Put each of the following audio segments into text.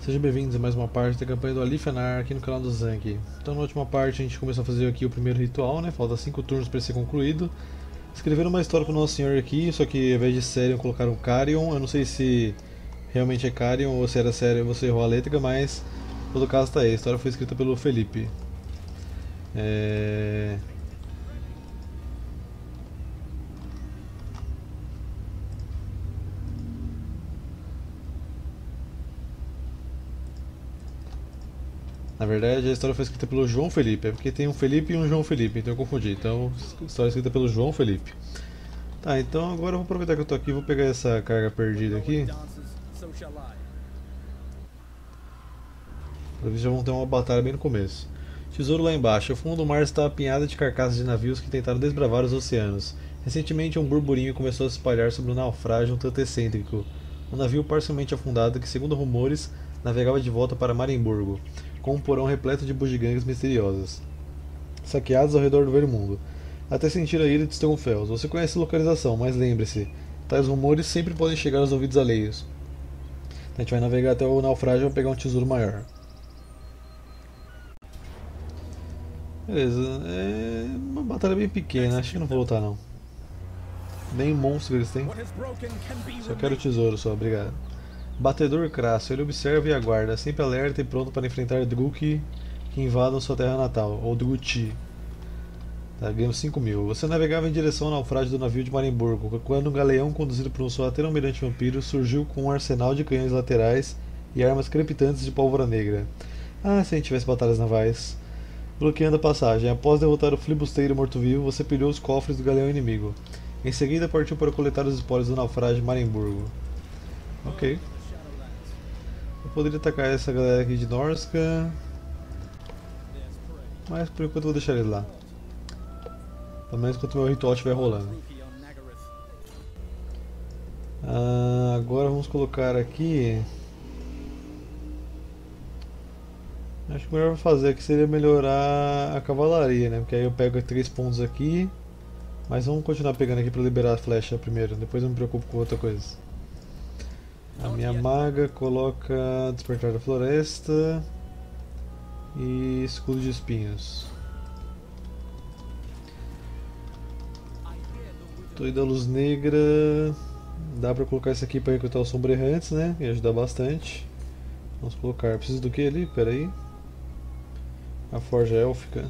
Sejam bem-vindos a mais uma parte da campanha do Alifenar aqui no canal do Zank. Então na última parte a gente começou a fazer aqui o primeiro ritual, né? Falta 5 turnos para ser concluído. Escreveram uma história pro Nosso Senhor aqui, só que ao invés de Cerion colocaram Carion. Eu não sei se realmente é Carion ou se era Cerion e você errou a letra, mas em todo caso tá aí. A história foi escrita pelo Felipe. Na verdade, a história foi escrita pelo João Felipe, é porque tem um Felipe e um João Felipe, então eu confundi. Então, a história é escrita pelo João Felipe. Tá, então agora eu vou aproveitar que eu tô aqui, vou pegar essa carga perdida aqui. Pra ver se já vão ter uma batalha bem no começo. Tesouro lá embaixo. O fundo do mar está apinhado de carcaças de navios que tentaram desbravar os oceanos. Recentemente, um burburinho começou a se espalhar sobre o naufrágio um tanto excêntrico. Um navio parcialmente afundado que, segundo rumores, navegava de volta para Marimburgo, com um porão repleto de bugigangas misteriosas, saqueados ao redor do velho mundo. Até sentir a ira de Stonefels. Você conhece a localização, mas lembre-se, tais rumores sempre podem chegar aos ouvidos alheios. A gente vai navegar até o naufrágio para pegar um tesouro maior. Beleza, é uma batalha bem pequena, acho que não vou lutar não. Nem monstro eles têm. Só quero tesouro só, obrigado. Batedor crasso, ele observa e aguarda, sempre alerta e pronto para enfrentar Druki que invadam sua terra natal, ou Druti. Tá, ganhamos 5.000. Você navegava em direção ao naufrágio do navio de Marimburgo, quando um galeão conduzido por um sorrateiro almirante vampiro surgiu com um arsenal de canhões laterais e armas crepitantes de pólvora negra. Ah, se a gente tivesse batalhas navais. Bloqueando a passagem. Após derrotar o flibusteiro morto-vivo, você pilhou os cofres do galeão inimigo. Em seguida, partiu para coletar os espólios do naufrágio de Marimburgo. Ok. Eu poderia atacar essa galera aqui de Norska, mas por enquanto eu vou deixar eles lá. Pelo menos enquanto o meu ritual estiver rolando. Agora vamos colocar aqui. Acho que o melhor fazer aqui seria melhorar a cavalaria, né? Porque aí eu pego 3 pontos aqui. Mas vamos continuar pegando aqui para liberar a flecha primeiro, depois eu me preocupo com outra coisa. A minha maga coloca Despertar da Floresta e Escudo de Espinhos. Torre da Luz Negra. Dá pra colocar isso aqui para recrutar os Sombreerrantes, né? E ajudar bastante. Vamos colocar. Preciso do que ali? Pera aí. A Forja Élfica.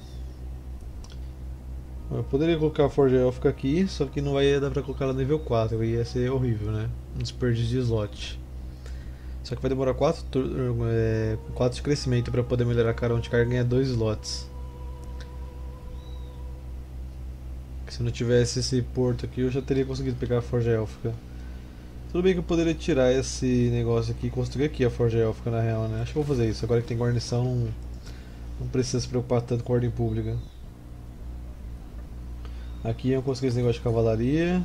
Eu poderia colocar a Forja Élfica aqui, só que não vai dar pra colocar ela nível 4, ia ser horrível, né? Um desperdício de slot. Só que vai demorar 4 de crescimento pra poder melhorar a carão de carga e ganhar 2 slots. Se não tivesse esse porto aqui, eu já teria conseguido pegar a Forja Élfica. Tudo bem que eu poderia tirar esse negócio aqui e construir aqui a Forja Élfica na real, né? Acho que eu vou fazer isso. Agora que tem guarnição, não precisa se preocupar tanto com a ordem pública. Aqui eu consegui esse negócio de cavalaria.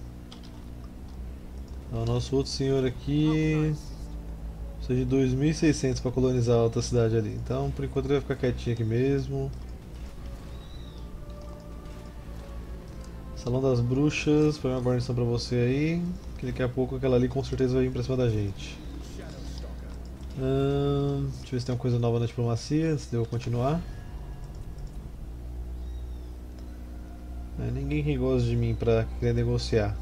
O nosso outro senhor aqui precisa de 2.600 para colonizar a outra cidade ali. Então por enquanto ele vai ficar quietinho aqui mesmo. Salão das Bruxas, põe uma guarnição pra você aí. Que daqui a pouco aquela ali com certeza vai vir pra cima da gente. Deixa eu ver se tem uma coisa nova na diplomacia antes de eu continuar. Ninguém que gosta de mim pra querer negociar.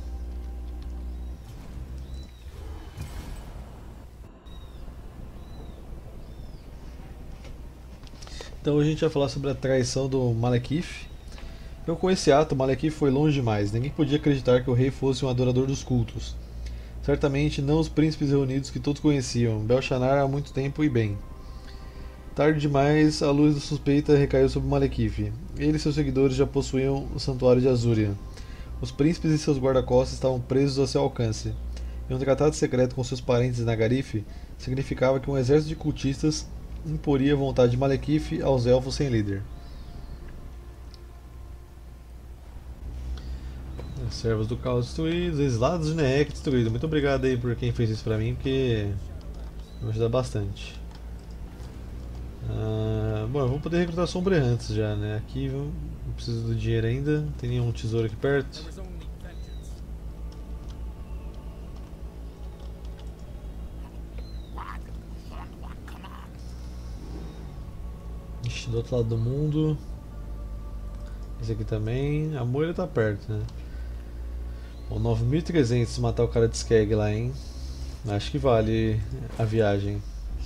Então hoje a gente vai falar sobre a traição do Malekith. Então com esse ato, Malekith foi longe demais. Ninguém podia acreditar que o rei fosse um adorador dos cultos. Certamente não os príncipes reunidos que todos conheciam, Belshazzar há muito tempo e bem. Tarde demais, a luz da suspeita recaiu sobre Malekith. Ele e seus seguidores já possuíam o santuário de Azurian. Os príncipes e seus guarda-costas estavam presos a seu alcance. E um tratado secreto com seus parentes na Garif significava que um exército de cultistas imporia a vontade de Malekith aos elfos sem líder. Servos do caos destruídos, exilados de Neek destruídos. Muito obrigado aí por quem fez isso pra mim, porque me ajuda bastante. Bom, eu vou poder recrutar Sombreerrantes já, né? Aqui não preciso do dinheiro ainda, não tem nenhum tesouro aqui perto. do outro lado do mundo. Esse aqui também. A Moira tá perto, né? Bom, 9.300 matar o cara de Skeg lá, hein? Acho que vale a viagem.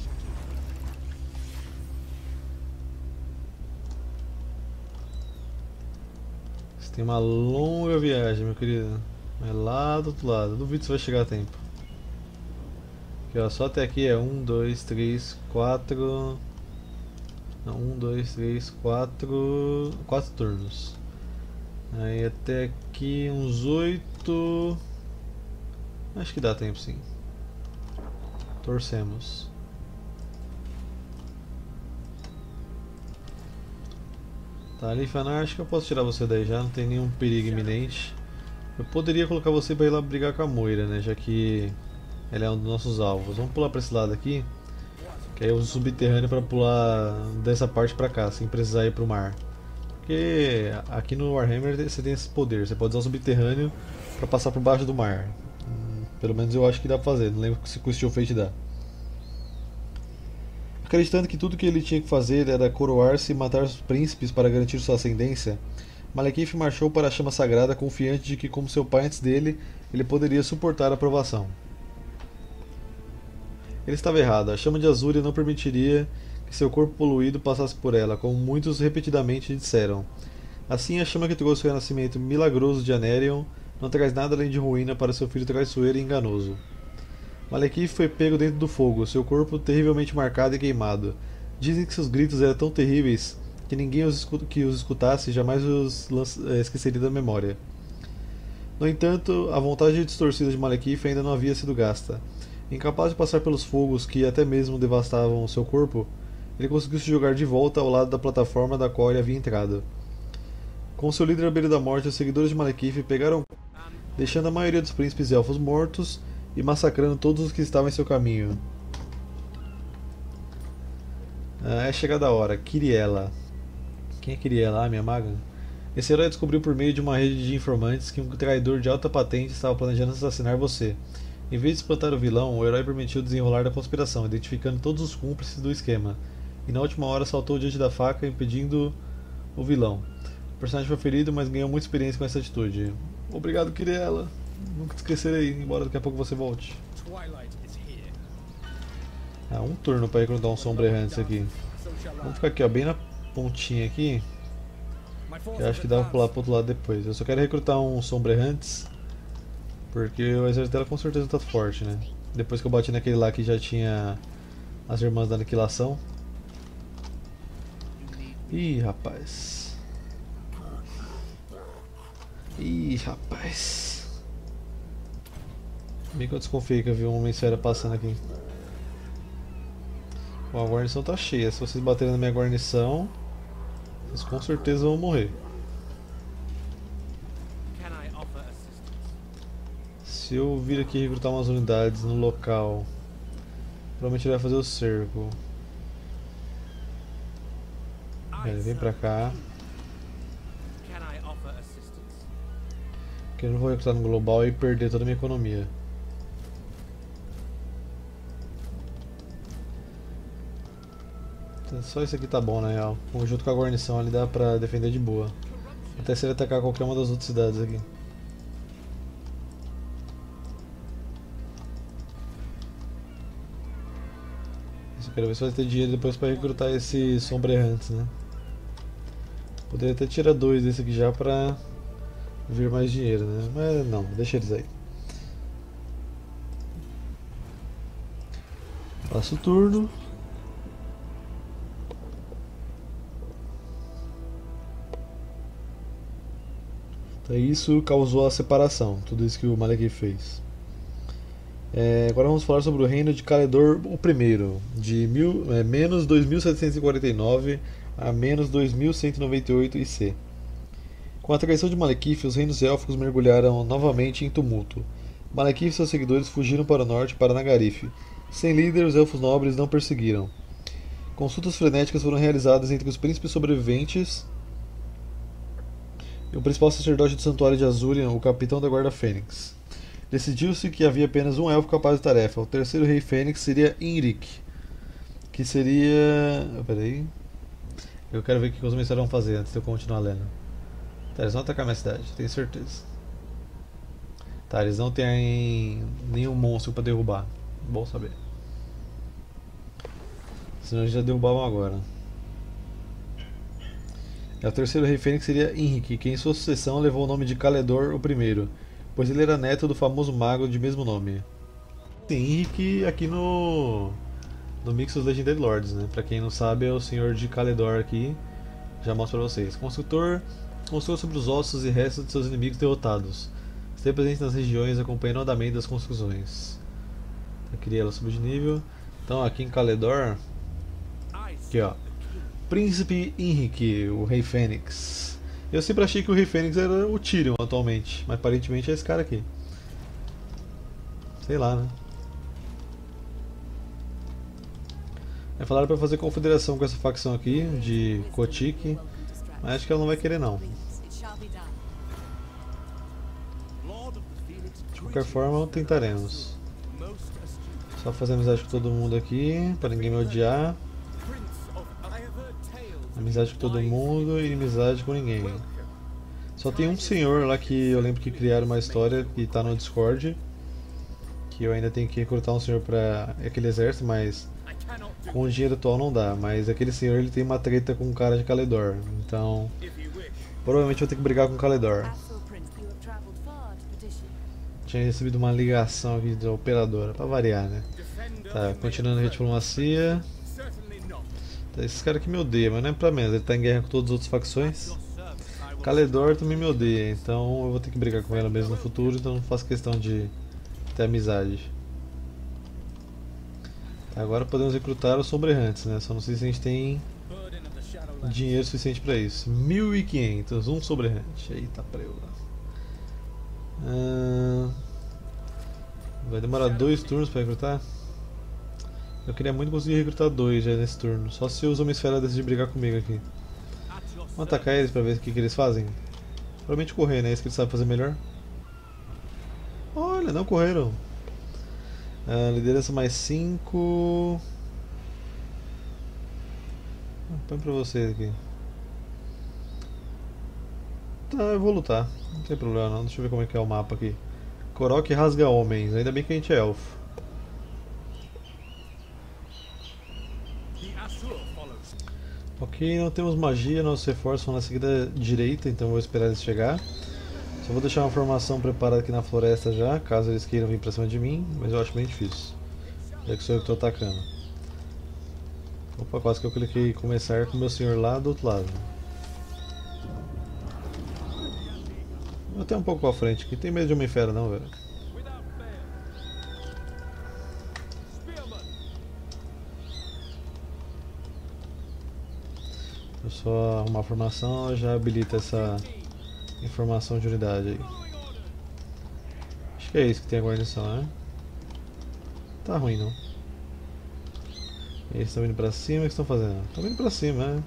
Você tem uma longa viagem, meu querido. É lá do outro lado. Duvido que você vai chegar a tempo. Aqui, ó, só até aqui é 1, 2, 3, 4. Não, 1, 2, 3, 4. 4 turnos. Aí até aqui uns 8. Acho que dá tempo sim. Torcemos. Tá ali, Fanar, acho que eu posso tirar você daí já, não tem nenhum perigo iminente. Eu poderia colocar você pra ir lá brigar com a Moira, né, já que ela é um dos nossos alvos. Vamos pular pra esse lado aqui, que aí eu uso o subterrâneo pra pular dessa parte pra cá, sem precisar ir pro mar. Porque aqui no Warhammer você tem esse poder, você pode usar o subterrâneo pra passar por baixo do mar. Pelo menos eu acho que dá pra fazer, não lembro se o Steel Fate dá. Acreditando que tudo que ele tinha que fazer era coroar-se e matar os príncipes para garantir sua ascendência, Malekith marchou para a chama sagrada confiante de que, como seu pai antes dele, ele poderia suportar a provação. Ele estava errado, a chama de Azúria não permitiria que seu corpo poluído passasse por ela, como muitos repetidamente disseram. Assim, a chama que trouxe o renascimento milagroso de Anarion não traz nada além de ruína para seu filho traiçoeiro e enganoso. Malekith foi pego dentro do fogo, seu corpo terrivelmente marcado e queimado. Dizem que seus gritos eram tão terríveis que ninguém que os escutasse jamais os esqueceria da memória. No entanto, a vontade distorcida de Malekith ainda não havia sido gasta. Incapaz de passar pelos fogos que até mesmo devastavam seu corpo, ele conseguiu se jogar de volta ao lado da plataforma da qual ele havia entrado. Com seu líder à beira da morte, os seguidores de Malekith pegaram, deixando a maioria dos príncipes e elfos mortos e massacrando todos os que estavam em seu caminho. É chegada a hora. Kiriela. Quem é Kiriela? Ah, minha maga? Esse herói descobriu por meio de uma rede de informantes que um traidor de alta patente estava planejando assassinar você. Em vez de espantar o vilão, o herói permitiu o desenrolar da conspiração, identificando todos os cúmplices do esquema, e na última hora saltou diante da faca, impedindo o vilão. O personagem foi ferido, mas ganhou muita experiência com essa atitude. Obrigado, Kiriela. Nunca te esquecerei, embora daqui a pouco você volte. Ah, um turno para recrutar um Sombra Errantes aqui. Vamos ficar aqui, ó, bem na pontinha aqui. Eu acho que dá pra pular pro outro lado depois. Eu só quero recrutar um Sombra Errantes, porque o exército dela com certeza tá forte, né? Depois que eu bati naquele lá que já tinha as Irmãs da Aniquilação. Ih, rapaz. Ih, rapaz. Bem que eu desconfiei que eu vi uma Homem-Esfera passando aqui. Bom, a guarnição tá cheia. Se vocês baterem na minha guarnição, vocês com certeza vão morrer. Se eu vir aqui recrutar umas unidades no local, provavelmente ele vai fazer o cerco. Vem pra cá. Que eu não vou recrutar no global e perder toda a minha economia. Só isso aqui tá bom, na real. Junto com a guarnição ali dá pra defender de boa. Até se ele atacar qualquer uma das outras cidades aqui. Eu quero ver se vai ter dinheiro depois pra recrutar esses Sombra Errantes, né? Poderia até tirar 2 desse aqui já pra vir mais dinheiro, né? Mas não, deixa eles aí. Passo o turno. Então isso causou a separação, tudo isso que o Malekith fez. Agora vamos falar sobre o reino de Caledor I, de menos 2749 a menos 2198 IC. Com a traição de Malekith, os reinos élficos mergulharam novamente em tumulto. Malekith e seus seguidores fugiram para o norte, para Nagarif. Sem líder, os elfos nobres não perseguiram. Consultas frenéticas foram realizadas entre os príncipes sobreviventes e o principal sacerdote do Santuário de Azurian, o capitão da Guarda Fênix. Decidiu-se que havia apenas um elfo capaz de tarefa. O terceiro rei Fênix seria Inrik, que seria... Peraí... Eu quero ver o que os Mistérios vão fazer antes de eu continuar lendo. Tá, eles vão atacar minha cidade, tenho certeza. Tá, eles não têm nenhum monstro pra derrubar. Bom saber. Senão eles já derrubavam agora. E o terceiro rei Fênix seria Henrique, que em sua sucessão levou o nome de Caledor I, pois ele era neto do famoso mago de mesmo nome. Tem Henrique aqui no Mix dos Legendary Lords, né? Pra quem não sabe, é o senhor de Caledor aqui. Já mostro pra vocês. Construtor construiu sobre os ossos e restos de seus inimigos derrotados. Esteve presente nas regiões acompanhando o andamento das construções. Eu queria ela subir de nível. Então aqui em Caledor, aqui ó, Príncipe Henrique, o Rei Fênix. Eu sempre achei que o Rei Fênix era o Tyrion atualmente, mas aparentemente é esse cara aqui. Sei lá, né? Aí falaram pra fazer confederação com essa facção aqui, de Kotik, mas acho que ela não vai querer não. De qualquer forma, tentaremos. Só fazer amizade com todo mundo aqui, pra ninguém me odiar. Amizade com todo mundo e inimizade com ninguém. Só tem um senhor lá que eu lembro que criaram uma história que tá no Discord. Que eu ainda tenho que recrutar um senhor pra aquele exército, mas com o dinheiro atual não dá. Mas aquele senhor ele tem uma treta com um cara de Caledor. Então provavelmente eu vou ter que brigar com o Caledor. Tinha recebido uma ligação aqui da operadora, pra variar, né? Tá, continuando a diplomacia. Esse cara aqui me odeia, mas não é pra menos, ele tá em guerra com todas as outras facções. Caledor também me odeia, então eu vou ter que brigar com ela mesmo no futuro, então não faço questão de ter amizade. Agora podemos recrutar os sombreantes, né? Só não sei se a gente tem dinheiro suficiente pra isso. 1.500, um sobrerante. Eita preula. Vai demorar 2 turnos pra recrutar? Eu queria muito conseguir recrutar 2 já nesse turno, só se os Homem-Esfera decidirem brigar comigo aqui. Vamos atacar eles pra ver o que eles fazem? Provavelmente correr, né? É isso que eles sabem fazer melhor. Olha, não correram. Liderança mais 5. Põe pra vocês aqui. Tá, eu vou lutar. Não tem problema não. Deixa eu ver como é que é o mapa aqui. Korok rasga homens. Ainda bem que a gente é elfo. Ok, não temos magia, nossos reforços vão na seguida direita, então vou esperar eles chegar. Só vou deixar uma formação preparada aqui na floresta já, caso eles queiram vir pra cima de mim, mas eu acho bem difícil, já que sou eu que estou atacando. Opa, quase que eu cliquei em começar com o meu senhor lá do outro lado. Eu tenho um pouco pra frente aqui, tem medo de Homem-Fera não, velho. Eu só arrumar a formação, já habilita essa informação de unidade aí. Acho que é isso que tem a guarnição, né? Tá ruim não. Eles estão indo pra cima, o que estão fazendo? Estão indo pra cima, né?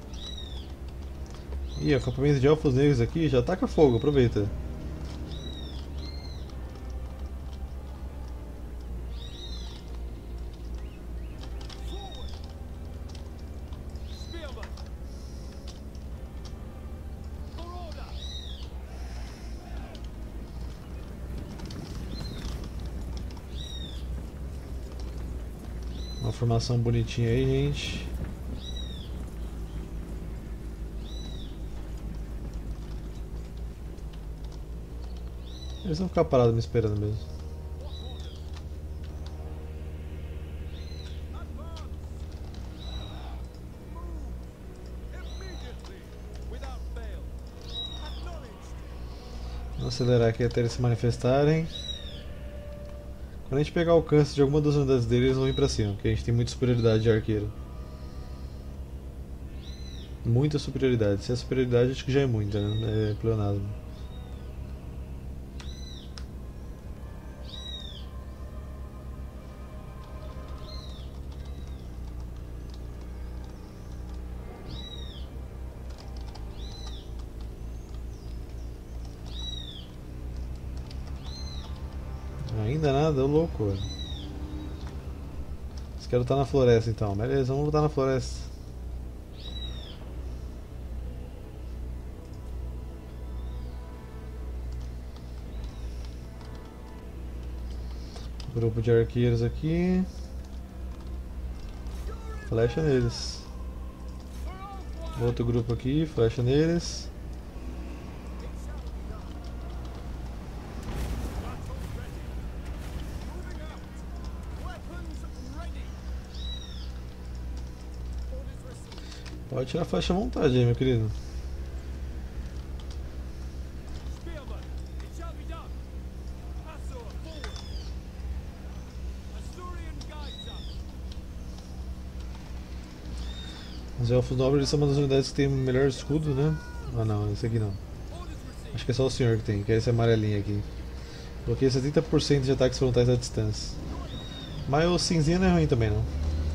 Ih, acampamento de elfos negros aqui, já taca fogo, aproveita. Uma formação bonitinha aí, gente. Eles vão ficar parados me esperando mesmo. Vamos acelerar aqui até eles se manifestarem. Quando a gente pegar o alcance de alguma das unidades deles, eles vão vir pra cima, porque a gente tem muita superioridade de arqueiro. Muita superioridade. Se é superioridade, acho que já é muita, né? É pleonasmo. Ainda nada, ô louco, velho. Eles querem lutar na floresta então. Beleza, vamos lutar na floresta. Grupo de arqueiros aqui. Flecha neles. Outro grupo aqui, flecha neles. Pode tirar a flecha à vontade aí, meu querido. Os elfos nobres são uma das unidades que tem o melhor escudo, né? Ah não, esse aqui não. Acho que é só o senhor que tem, que é esse amarelinho aqui. Coloquei 70% de ataques frontais à distância. Mas o cinzinho não é ruim também não.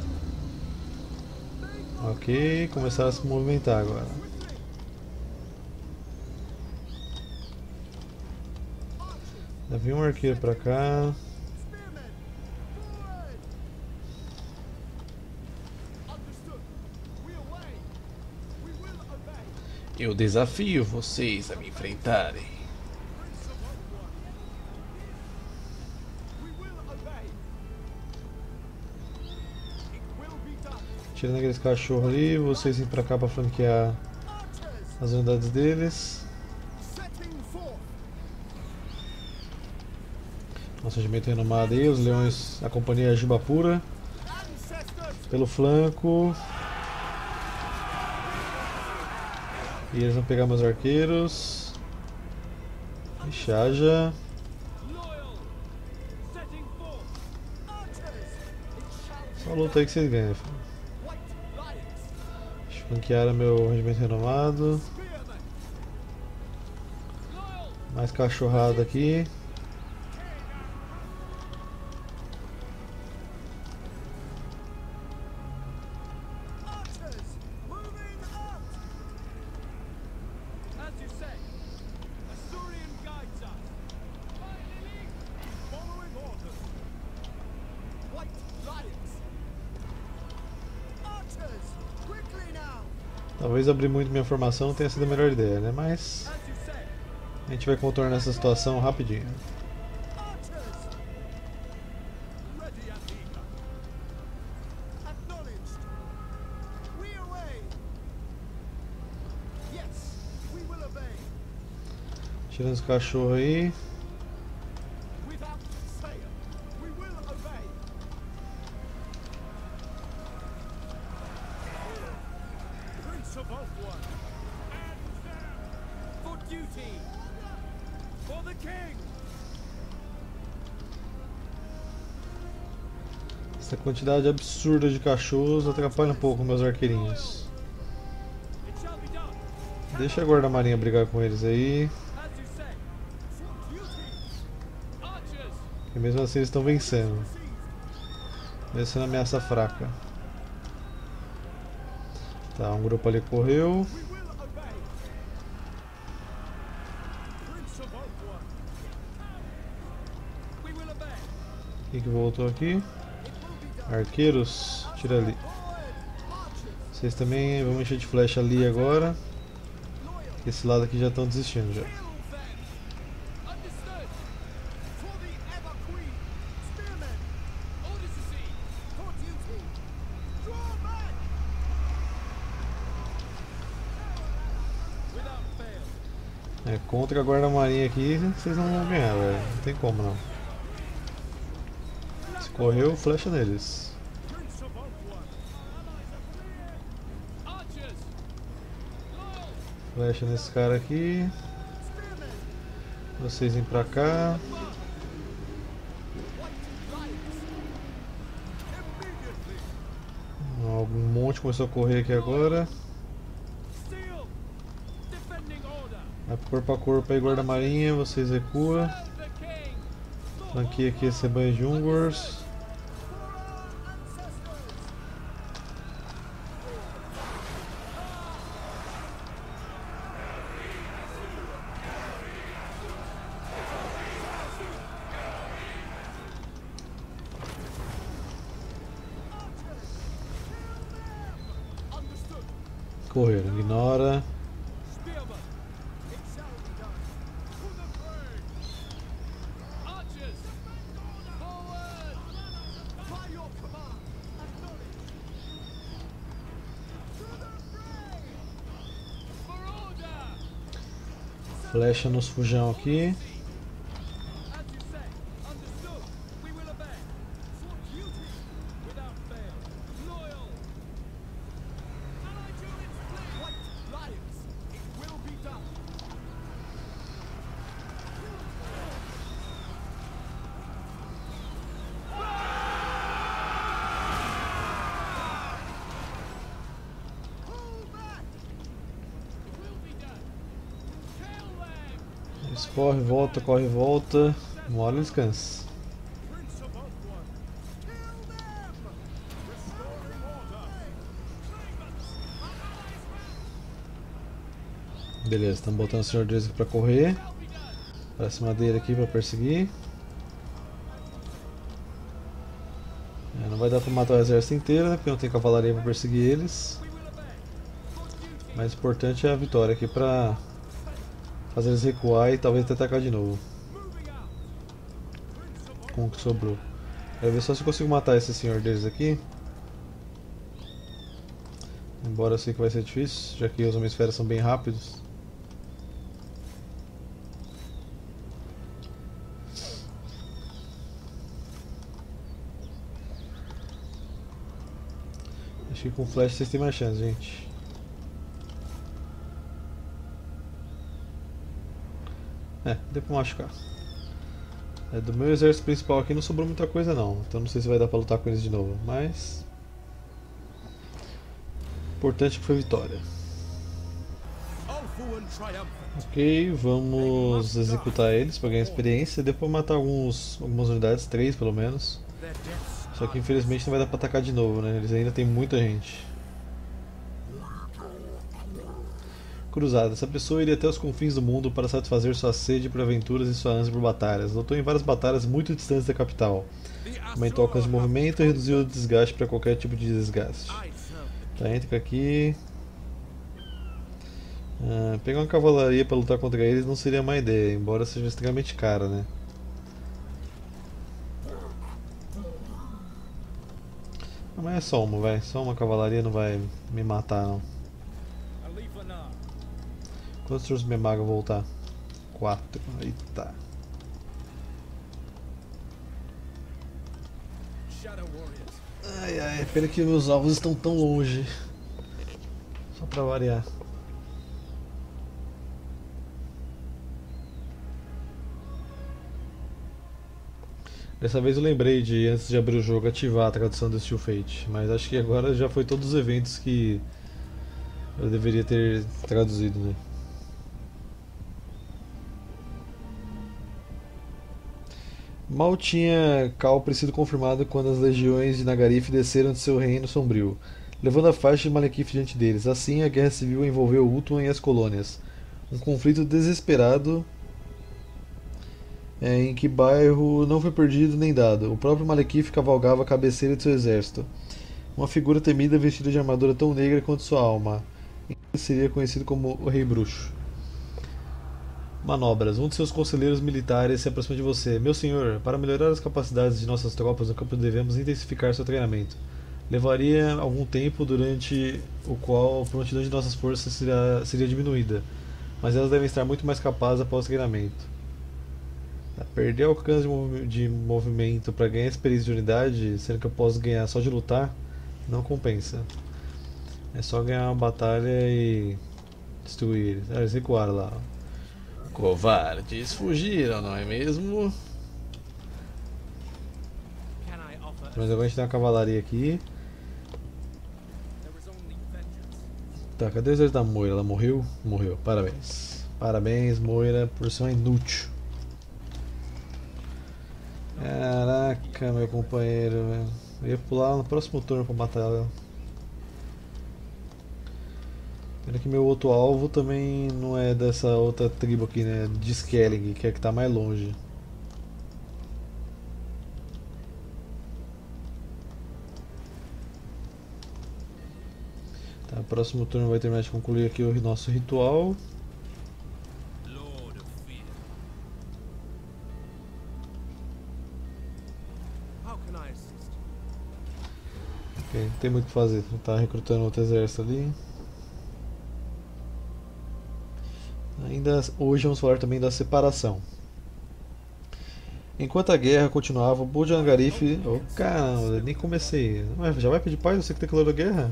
Ok, começaram a se movimentar agora. Já vi um arqueiro pra cá. Eu desafio vocês a me enfrentarem. Tirando aqueles cachorros ali, vocês vêm pra cá pra flanquear as unidades deles. Nosso regimento renomado aí, os leões, a companhia Jubapura. Pelo flanco. E eles vão pegar meus arqueiros. Ixi, haja. Só luta aí que vocês ganham, filho. Flanquearam meu regimento renomado. Mais cachorrada aqui. Talvez abrir muito minha formação não tenha sido a melhor ideia, né? Mas a gente vai contornar essa situação rapidinho. Tirando os cachorros aí. Essa quantidade absurda de cachorros atrapalha um pouco meus arqueirinhos. Deixa a guarda-marinha brigar com eles aí. E mesmo assim eles estão vencendo. Vencendo a ameaça fraca. Tá, um grupo ali correu. Quem que voltou aqui? Arqueiros, tira ali. Vocês também vão encher de flecha ali agora. Esse lado aqui já estão desistindo já. É, contra a guarda-marinha aqui, vocês não vão ganhar, velho. Não tem como não. Se correu, flecha neles. Flecha nesse cara aqui. Vocês vêm pra cá. Um monte começou a correr aqui agora. Vai corpo a corpo aí, guarda-marinha, vocês recuam. Flanqueia aqui esse rebanho de Ungors. Correram, ignora. Flecha nos fujão aqui. Eles corre, volta. Uma hora eles cansam. Beleza, estamos botando o Sr. Deus aqui pra correr. Pra cima dele aqui pra perseguir. Não vai dar pra matar o exército inteiro, né? Porque não tem cavalaria pra perseguir eles. Mais importante é a vitória aqui pra fazer eles recuar e talvez até atacar de novo. Com o que sobrou. Quero ver só se eu consigo matar esse senhor deles aqui. Embora eu sei que vai ser difícil, já que os homem-esferas são bem rápidos. Acho que com flash vocês têm mais chance, gente. Deu pra machucar. Do meu exército principal aqui não sobrou muita coisa não, então não sei se vai dar pra lutar com eles de novo, mas... importante que foi vitória. Ok, vamos executar eles para ganhar experiência e depois matar algumas unidades, 3 pelo menos. Só que infelizmente não vai dar pra atacar de novo, né? Eles ainda tem muita gente. Cruzada. Essa pessoa iria até os confins do mundo para satisfazer sua sede por aventuras e sua ânsia por batalhas. Lutou em várias batalhas muito distantes da capital. Aumentou o alcance de movimento e reduziu o desgaste para qualquer tipo de desgaste. Tá, entra aqui. Pegar uma cavalaria para lutar contra eles não seria má ideia, embora seja extremamente cara, né? Mas é só uma, vai. Só uma cavalaria não vai me matar, não. Quantos turnos minha maga voltar? 4. Eita. Ai ai, pena que meus alvos estão tão longe. Só pra variar. Dessa vez eu lembrei de, antes de abrir o jogo, ativar a tradução do Steel Fate. Mas acho que agora já foi todos os eventos que eu deveria ter traduzido, né? Mal tinha Calpre sido confirmado quando as legiões de Nagarif desceram de seu reino sombrio, levando a faixa de Malekith diante deles. Assim, a guerra civil envolveu Ultuan e as colônias. Um conflito desesperado em que bairro não foi perdido nem dado. O próprio Malekith cavalgava a cabeceira de seu exército. Uma figura temida vestida de armadura tão negra quanto sua alma. Ele seria conhecido como o Rei Bruxo. Manobras. Um de seus conselheiros militares se aproxima de você. Meu senhor, para melhorar as capacidades de nossas tropas no campo devemos intensificar seu treinamento. Levaria algum tempo durante o qual a prontidão de nossas forças seria diminuída, mas elas devem estar muito mais capazes após o treinamento. Perder alcance de movimento para ganhar experiência de unidade, sendo que eu posso ganhar só de lutar, não compensa. É só ganhar uma batalha e destruir eles. Eles recuaram lá. Covardes fugiram, não é mesmo? Mas agora a gente tem uma cavalaria aqui. Tá, cadê o exército da Moira? Ela morreu? Morreu, parabéns. Parabéns, Moira, por ser uma inútil. Caraca, meu companheiro, velho. Eu ia pular no próximo turno pra matar ela. Pena que meu outro alvo também não é dessa outra tribo aqui, né? De Skellig, que é que tá mais longe. Tá, próximo turno vai terminar de concluir aqui o nosso ritual. Ok, não tem muito o que fazer, tá recrutando outro exército ali. hoje vamos falar também da separação. Enquanto a guerra continuava, o povo de Angarif... Oh, caramba, nem comecei. Ué, já vai pedir paz? Você que declarou guerra?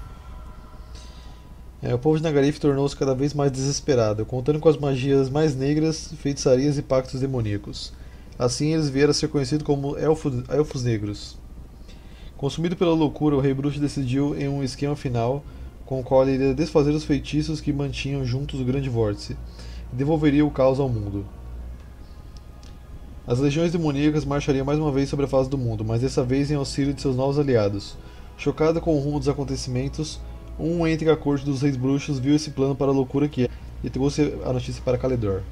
O povo de Nagarif tornou-se cada vez mais desesperado, contando com as magias mais negras, feitiçarias e pactos demoníacos. Assim, eles vieram a ser conhecidos como Elfos Negros. Consumido pela loucura, o Rei Bruxo decidiu em um esquema final, com o qual ele iria desfazer os feitiços que mantinham juntos o Grande Vórtice, e devolveria o caos ao mundo. As legiões demoníacas marchariam mais uma vez sobre a face do mundo, mas dessa vez em auxílio de seus novos aliados. Chocada com o rumo dos acontecimentos, um entre a corte dos reis bruxos viu esse plano para a loucura que é e trouxe a notícia para Caledor.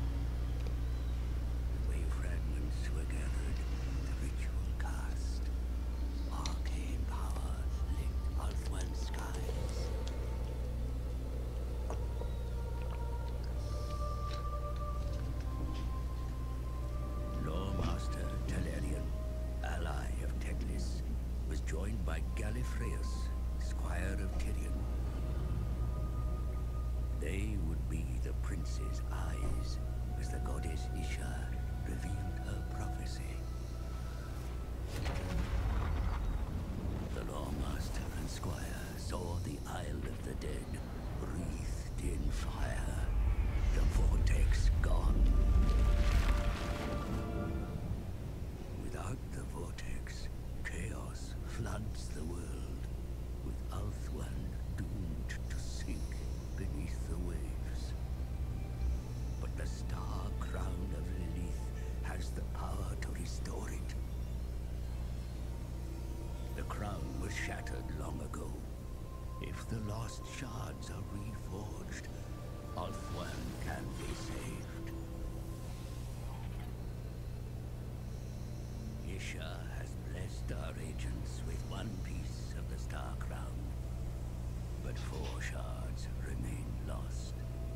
They would be the prince's eyes as the goddess Isha revealed her prophecy. The Lawmaster and Squire saw the Isle of the Dead wreathed in fire, the vortex gone. Without the vortex, chaos floods the world, with Ulthuan doomed to sink beneath the waves. But the star crown of Lilith has the power to restore it. The crown was shattered long ago. If the lost shards are reforged, Ulthuan can be saved. Isha has blessed our agents with one piece of the star crown, but 4 shards remain lost.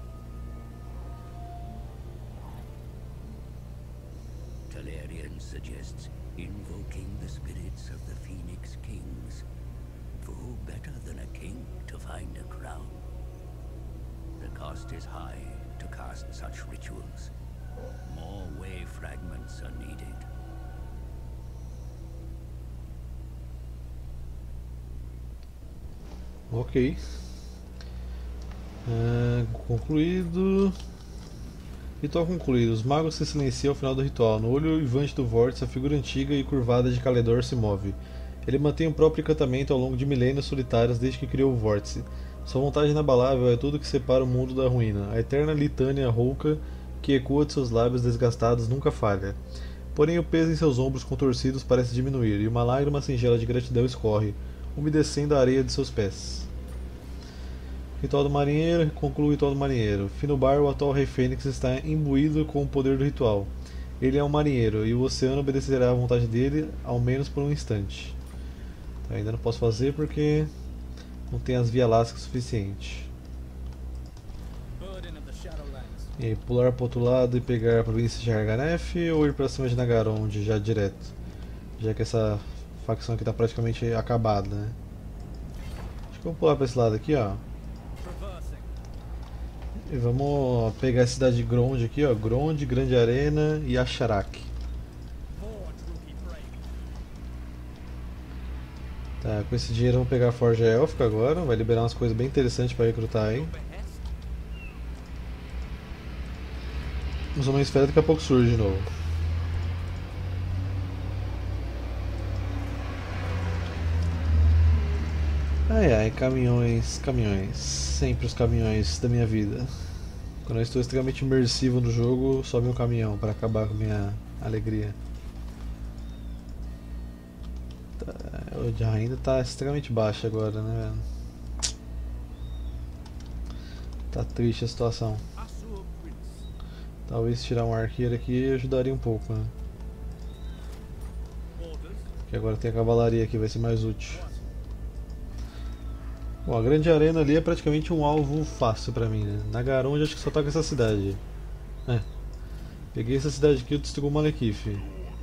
Talarian suggests invoking the spirits of the Phoenix Kings. Who better than a king to find a crown? The cost is high to cast such rituals. More way fragments are needed. Ok. Concluído. Ritual concluído. Os magos se silenciam ao final do ritual. No olho uivante do vórtice, a figura antiga e curvada de Caledor se move. Ele mantém o próprio encantamento ao longo de milênios solitários desde que criou o vórtice. Sua vontade inabalável é tudo que separa o mundo da ruína. A eterna litânia rouca que ecoa de seus lábios desgastados nunca falha. Porém, o peso em seus ombros contorcidos parece diminuir, e uma lágrima singela de gratidão escorre, umedecendo a areia de seus pés. Ritual do Marinheiro. Conclui o Ritual do Marinheiro. Finubar, o atual Rei Fênix, está imbuído com o poder do ritual. Ele é um marinheiro, e o oceano obedecerá à vontade dele, ao menos por um instante. Então, ainda não posso fazer porque não tem as Via Láctea suficiente. E pular para o outro lado e pegar a província de Arganef, ou ir para cima de Nagaronde já direto? Já que essa facção aqui está praticamente acabada, né? Acho que eu vou pular para esse lado aqui, ó. E vamos pegar a cidade de Grond aqui, ó. Grond, Grande Arena e Asharak. Tá, com esse dinheiro vamos pegar a Forja Élfica agora. Vai liberar umas coisas bem interessantes para recrutar aí. Os Homens Esfera daqui a pouco surge de novo. Ai ai, caminhões, caminhões. Sempre os caminhões da minha vida. Quando eu estou extremamente imersivo no jogo, sobe um caminhão para acabar com a minha alegria. Tá, a ainda está extremamente baixa agora, né, velho? Tá triste a situação. Talvez tirar um arqueiro aqui ajudaria um pouco, né? Porque agora tem a cavalaria aqui, vai ser mais útil. Bom, a grande arena ali é praticamente um alvo fácil pra mim, né? Nagaronde acho que só tá com essa cidade. Peguei essa cidade aqui e destruiu o Malekith.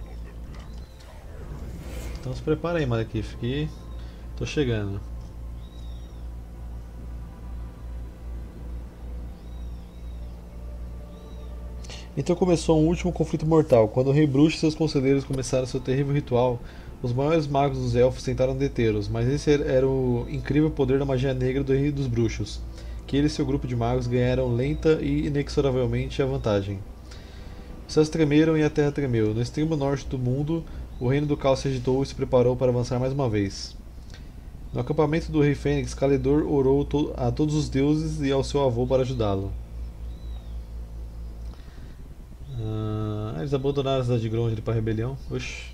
Então se prepara aí, Malekith, que tô chegando. Então começou um último conflito mortal. Quando o Rei Bruxo e seus conselheiros começaram seu terrível ritual, os maiores magos dos elfos tentaram detê-los, mas esse era o incrível poder da magia negra do Rei dos Bruxos, que ele e seu grupo de magos ganharam lenta e inexoravelmente a vantagem. Os céus tremeram e a terra tremeu. No extremo norte do mundo, o reino do caos se agitou e se preparou para avançar mais uma vez. No acampamento do Rei Fênix, Caledor orou a todos os deuses e ao seu avô para ajudá-lo. Eles abandonaram a cidade de Grondre para a rebelião. Oxi.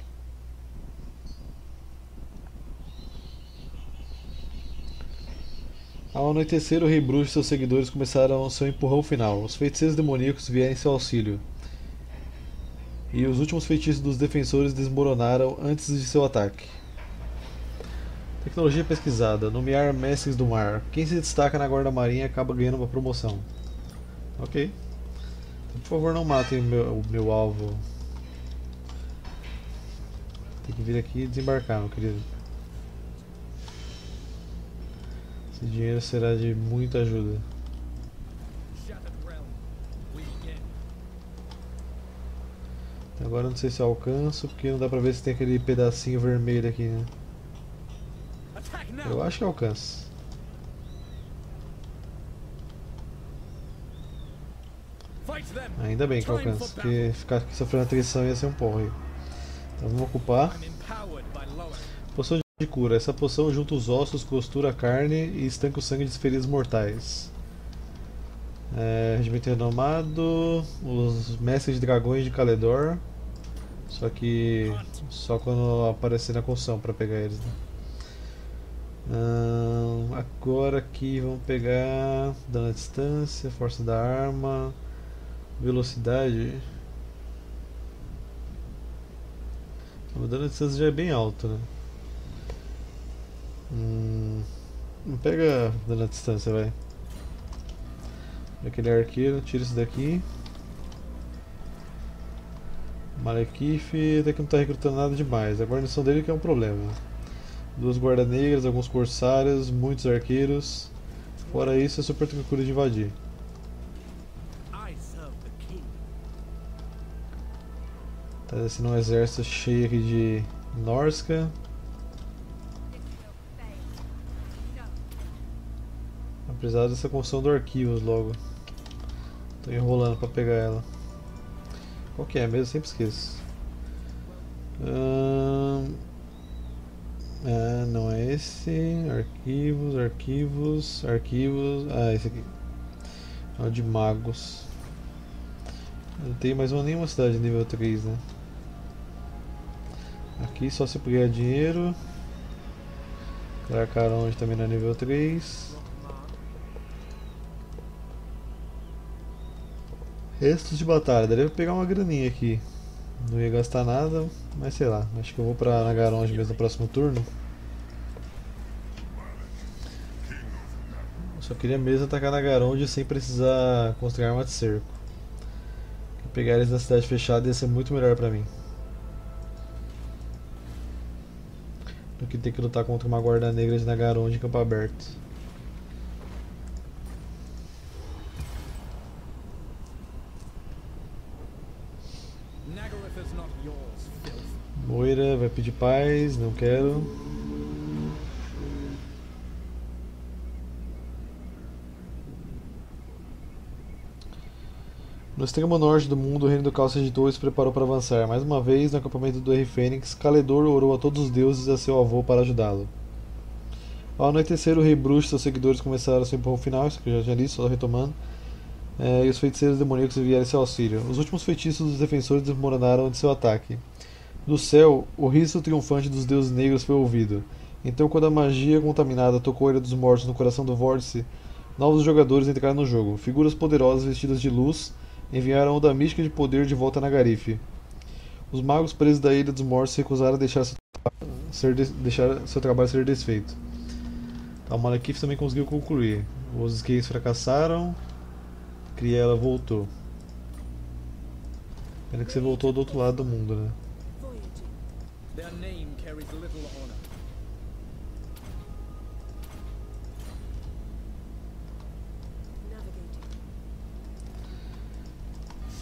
Ao anoitecer, o Rei Bruxo e seus seguidores começaram seu empurrão final. Os feiticeiros demoníacos vieram em seu auxílio, e os últimos feitiços dos defensores desmoronaram antes de seu ataque. Tecnologia pesquisada. Nomear mestres do mar. Quem se destaca na guarda marinha acaba ganhando uma promoção. Ok. Então, por favor, não matem o meu alvo. Tem que vir aqui e desembarcar, meu querido. Esse dinheiro será de muita ajuda. Agora não sei se eu alcanço, porque não dá pra ver se tem aquele pedacinho vermelho aqui, né? Eu acho que alcanço. Ainda bem que alcanço, porque ficar aqui sofrendo atrição ia ser um porre. Então vamos ocupar. Poção de cura. Essa poção junta os ossos, costura a carne e estanca o sangue de feridos mortais. Regimento renomado. Os mestres de dragões de Caledor. Só que só quando aparecer na construção para pegar eles, né? Agora aqui vamos pegar dano à distância, força da arma, velocidade. O dano à distância já é bem alto, né? Não pega dano à distância, vai. Aquele arqueiro, tira isso daqui. Malekith até que não está recrutando nada demais. A guarnição dele que é um problema. 2 guardas negras, alguns corsários, muitos arqueiros. Fora isso, é super tranquilo de invadir. Tá descendo um exército cheio aqui de Norska. Apesar dessa construção do arquivos logo. Tô enrolando pra pegar ela. Qual que é mesmo? Sempre esqueço. Não é esse. Arquivos. Esse aqui. É o de magos. Não tem mais nenhuma cidade nível 3, né? Aqui só se ganhar dinheiro. Carcaronde também não é nível 3. Restos de batalha, daria pra pegar uma graninha aqui. Não ia gastar nada, mas sei lá. Acho que eu vou pra Nagaronde mesmo no próximo turno. Eu só queria mesmo atacar Nagaronde sem precisar construir arma de cerco. Pegar eles na cidade fechada ia ser muito melhor pra mim do que ter que lutar contra uma guarda negra de Nagaronde em campo aberto. Moira vai pedir paz, não quero. No extremo norte do mundo, o Reino do Caos se agitou e se preparou para avançar. Mais uma vez, no acampamento do Rei Fênix, Caledor orou a todos os deuses e a seu avô para ajudá-lo. Ao anoitecer, o Rei Bruxo e seus seguidores começaram seu empurrão final, isso que eu já tinha lido, só retomando. E os feiticeiros demoníacos vieram em seu auxílio. Os últimos feitiços dos defensores desmoronaram de seu ataque. Do céu, o riso triunfante dos deuses negros foi ouvido. Então, quando a magia contaminada tocou a Ilha dos Mortos no coração do vórtice, novos jogadores entraram no jogo. Figuras poderosas vestidas de luz enviaram a onda mística de poder de volta na Garif. Os magos presos da Ilha dos Mortos se recusaram a deixar seu trabalho ser desfeito. A Malekith também conseguiu concluir. Os Skates fracassaram. Criela voltou. Pena que você voltou do outro lado do mundo, né? Their name carries little honor.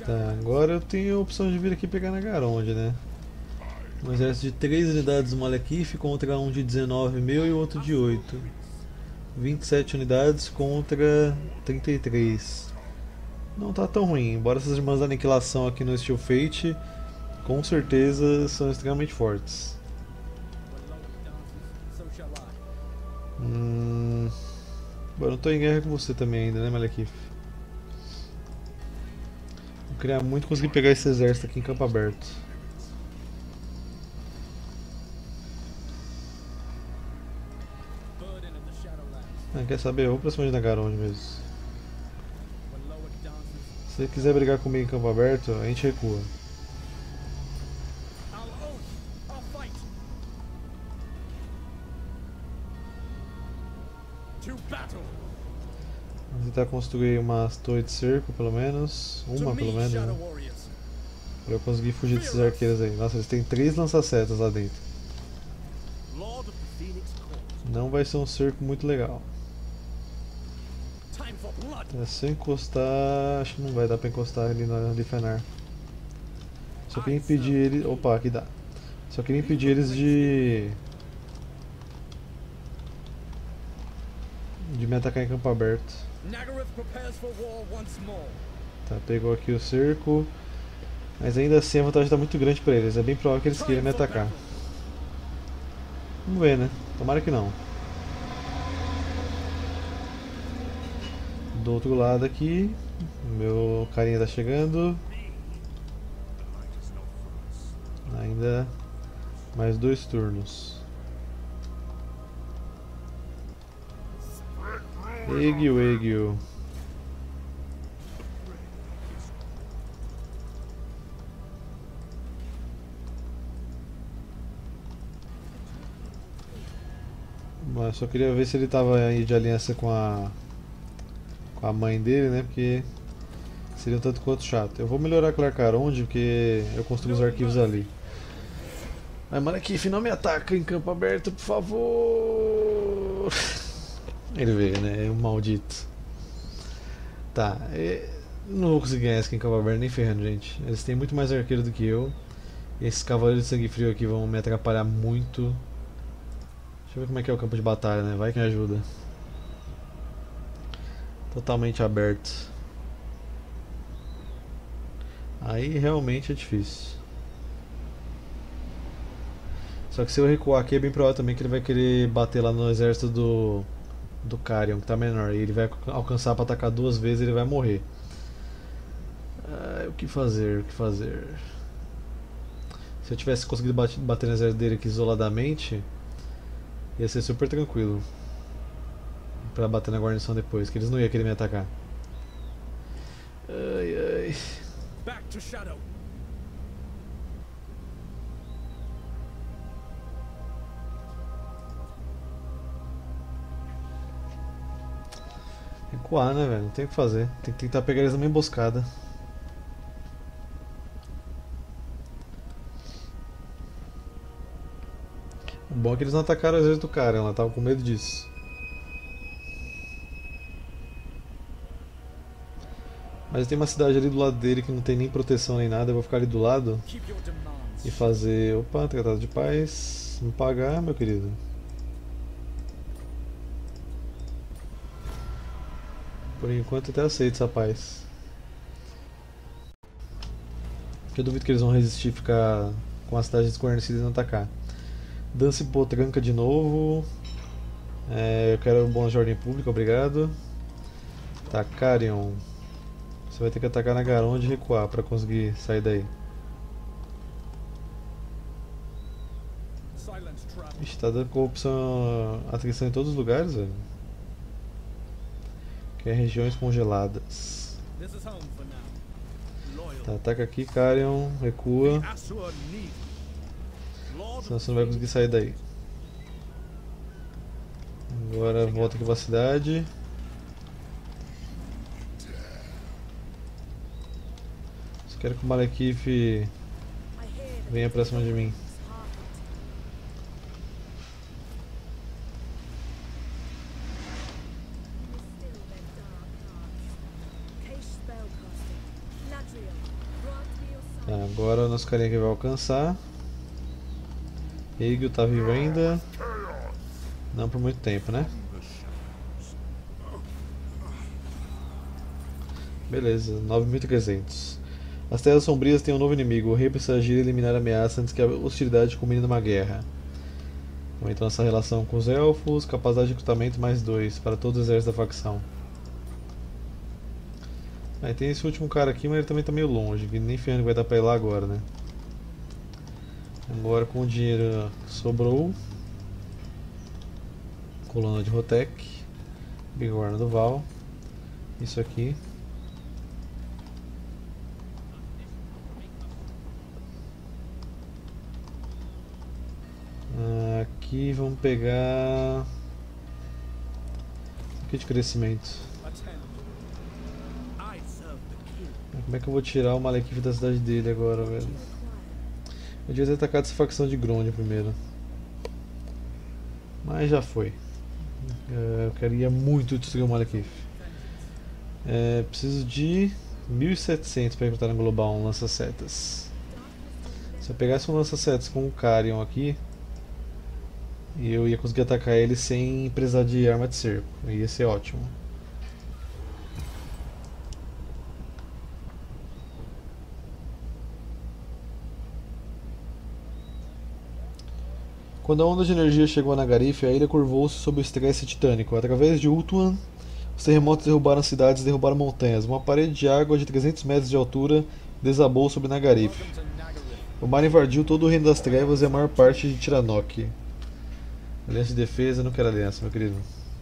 Tá, agora eu tenho a opção de vir aqui pegar na Garond, né? Um exército de 3 unidades do Malekith contra um de 19 mil e o outro de 8. 27 unidades contra 33. Não tá tão ruim, embora essas irmãs da aniquilação aqui no Steel Fate com certeza são extremamente fortes. Bom, eu não tô em guerra com você também ainda, né, Malekith? Eu queria muito conseguir pegar esse exército aqui em campo aberto. Quer saber? Eu vou pra cima de Nagarond mesmo. Se você quiser brigar comigo em campo aberto, a gente recua. Vamos tentar construir umas torres de cerco, pelo menos. Uma, pelo menos. Né? Pra eu conseguir fugir desses arqueiros aí. Nossa, eles têm 3 lança-setas lá dentro. Não vai ser um cerco muito legal. Se eu encostar, acho que não vai dar pra encostar ali na Lifenar. Só queria impedir eles. Opa, aqui dá. Só queria impedir eles de me atacar em campo aberto. Tá, pegou aqui o cerco. Mas ainda assim a vantagem está muito grande para eles. É bem provável que eles queiram me atacar. Vamos ver, né? Tomara que não. Do outro lado aqui, meu carinha tá chegando. Ainda mais 2 turnos. Egio. Mas só queria ver se ele tava aí de aliança com a mãe dele, né? Porque seria um tanto quanto chato. Eu vou melhorar com o Arcaronde porque eu construo os arquivos ali. Mas Malekith, não me ataca em campo aberto, por favor. Ele veio, né? É um maldito. Tá, não vou conseguir ganhar esse em campo aberto nem ferrando, gente. Eles têm muito mais arqueiro do que eu. E esses cavaleiros de sangue frio aqui vão me atrapalhar muito. Deixa eu ver como é que é o campo de batalha, né? Vai que me ajuda. Totalmente aberto. Aí realmente é difícil. Só que se eu recuar aqui é bem provável também que ele vai querer bater lá no exército do Carrion, que tá menor. E ele vai alcançar para atacar 2 vezes e ele vai morrer. O que fazer? Se eu tivesse conseguido bater no exército dele aqui isoladamente, ia ser super tranquilo pra bater na guarnição depois, que eles não iam querer me atacar. Ai. Back to Shadow. Recuar, né, velho? Não tem o que fazer. Tem que tentar pegar eles numa emboscada. O bom é que eles não atacaram o exército do cara, ela tava com medo disso. Mas tem uma cidade ali do lado dele que não tem nem proteção nem nada, eu vou ficar ali do lado e fazer... Opa, tratado de paz. Me pagar, meu querido. Por enquanto até aceito essa paz. Eu duvido que eles vão resistir ficar com a cidade desguarnecida e não atacar. Dance Potranca de novo. Eu quero bônus de ordem pública, obrigado. Tá, Carrion. Você vai ter que atacar na Garond e recuar para conseguir sair daí. Ixi, tá dando corrupção, atrição em todos os lugares, velho. Que é regiões congeladas. Tá, ataca aqui, Carrion, recua. Senão você não vai conseguir sair daí. Agora volta aqui pra cidade. Só quero que o Malekith venha pra cima de mim. Tá, agora o nosso carinha que vai alcançar. Egil tá vivo ainda. Não por muito tempo, né? Beleza, 9.300. As Terras Sombrias têm um novo inimigo. O rei precisa agir e eliminar a ameaça antes que a hostilidade culmine numa guerra. Aumentando essa relação com os elfos. Capacidade de recrutamento mais 2 para todos os exércitos da facção. Aí tem esse último cara aqui, mas ele também tá meio longe. Que nem ferrando vai dar pra ir lá agora, né? Agora com o dinheiro que sobrou. Coluna de Rotec. Bigorna do Val. Isso aqui. Aqui vamos pegar. Aqui de crescimento. Como é que eu vou tirar o Malekith da cidade dele agora, velho? Eu devia ter atacado essa facção de Grond primeiro. Mas já foi. Eu queria muito destruir o Malekith. Preciso de 1.700 para recrutar no global um lança-setas. Se eu pegasse um lança-setas com o Carrion aqui, eu ia conseguir atacar ele sem precisar de arma de cerco. Ia ser ótimo. Quando a onda de energia chegou a Nagarif, a ilha curvou-se sob o estresse titânico. Através de Ultuan, os terremotos derrubaram cidades e derrubaram montanhas. Uma parede de água de 300 metros de altura desabou sobre Nagarif. O mar invadiu todo o Reino das Trevas e a maior parte de Tiranoc. Aliança de defesa, não quero aliança, meu querido.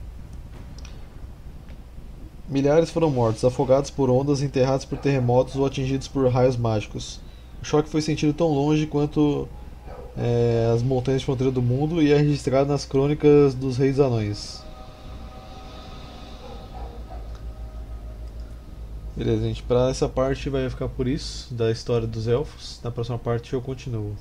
Milhares foram mortos, afogados por ondas, enterrados por terremotos ou atingidos por raios mágicos. O choque foi sentido tão longe quanto as montanhas de fronteira do mundo e é registrado nas crônicas dos reis anões. Beleza, gente, pra essa parte vai ficar por isso, da história dos elfos. Na próxima parte eu continuo.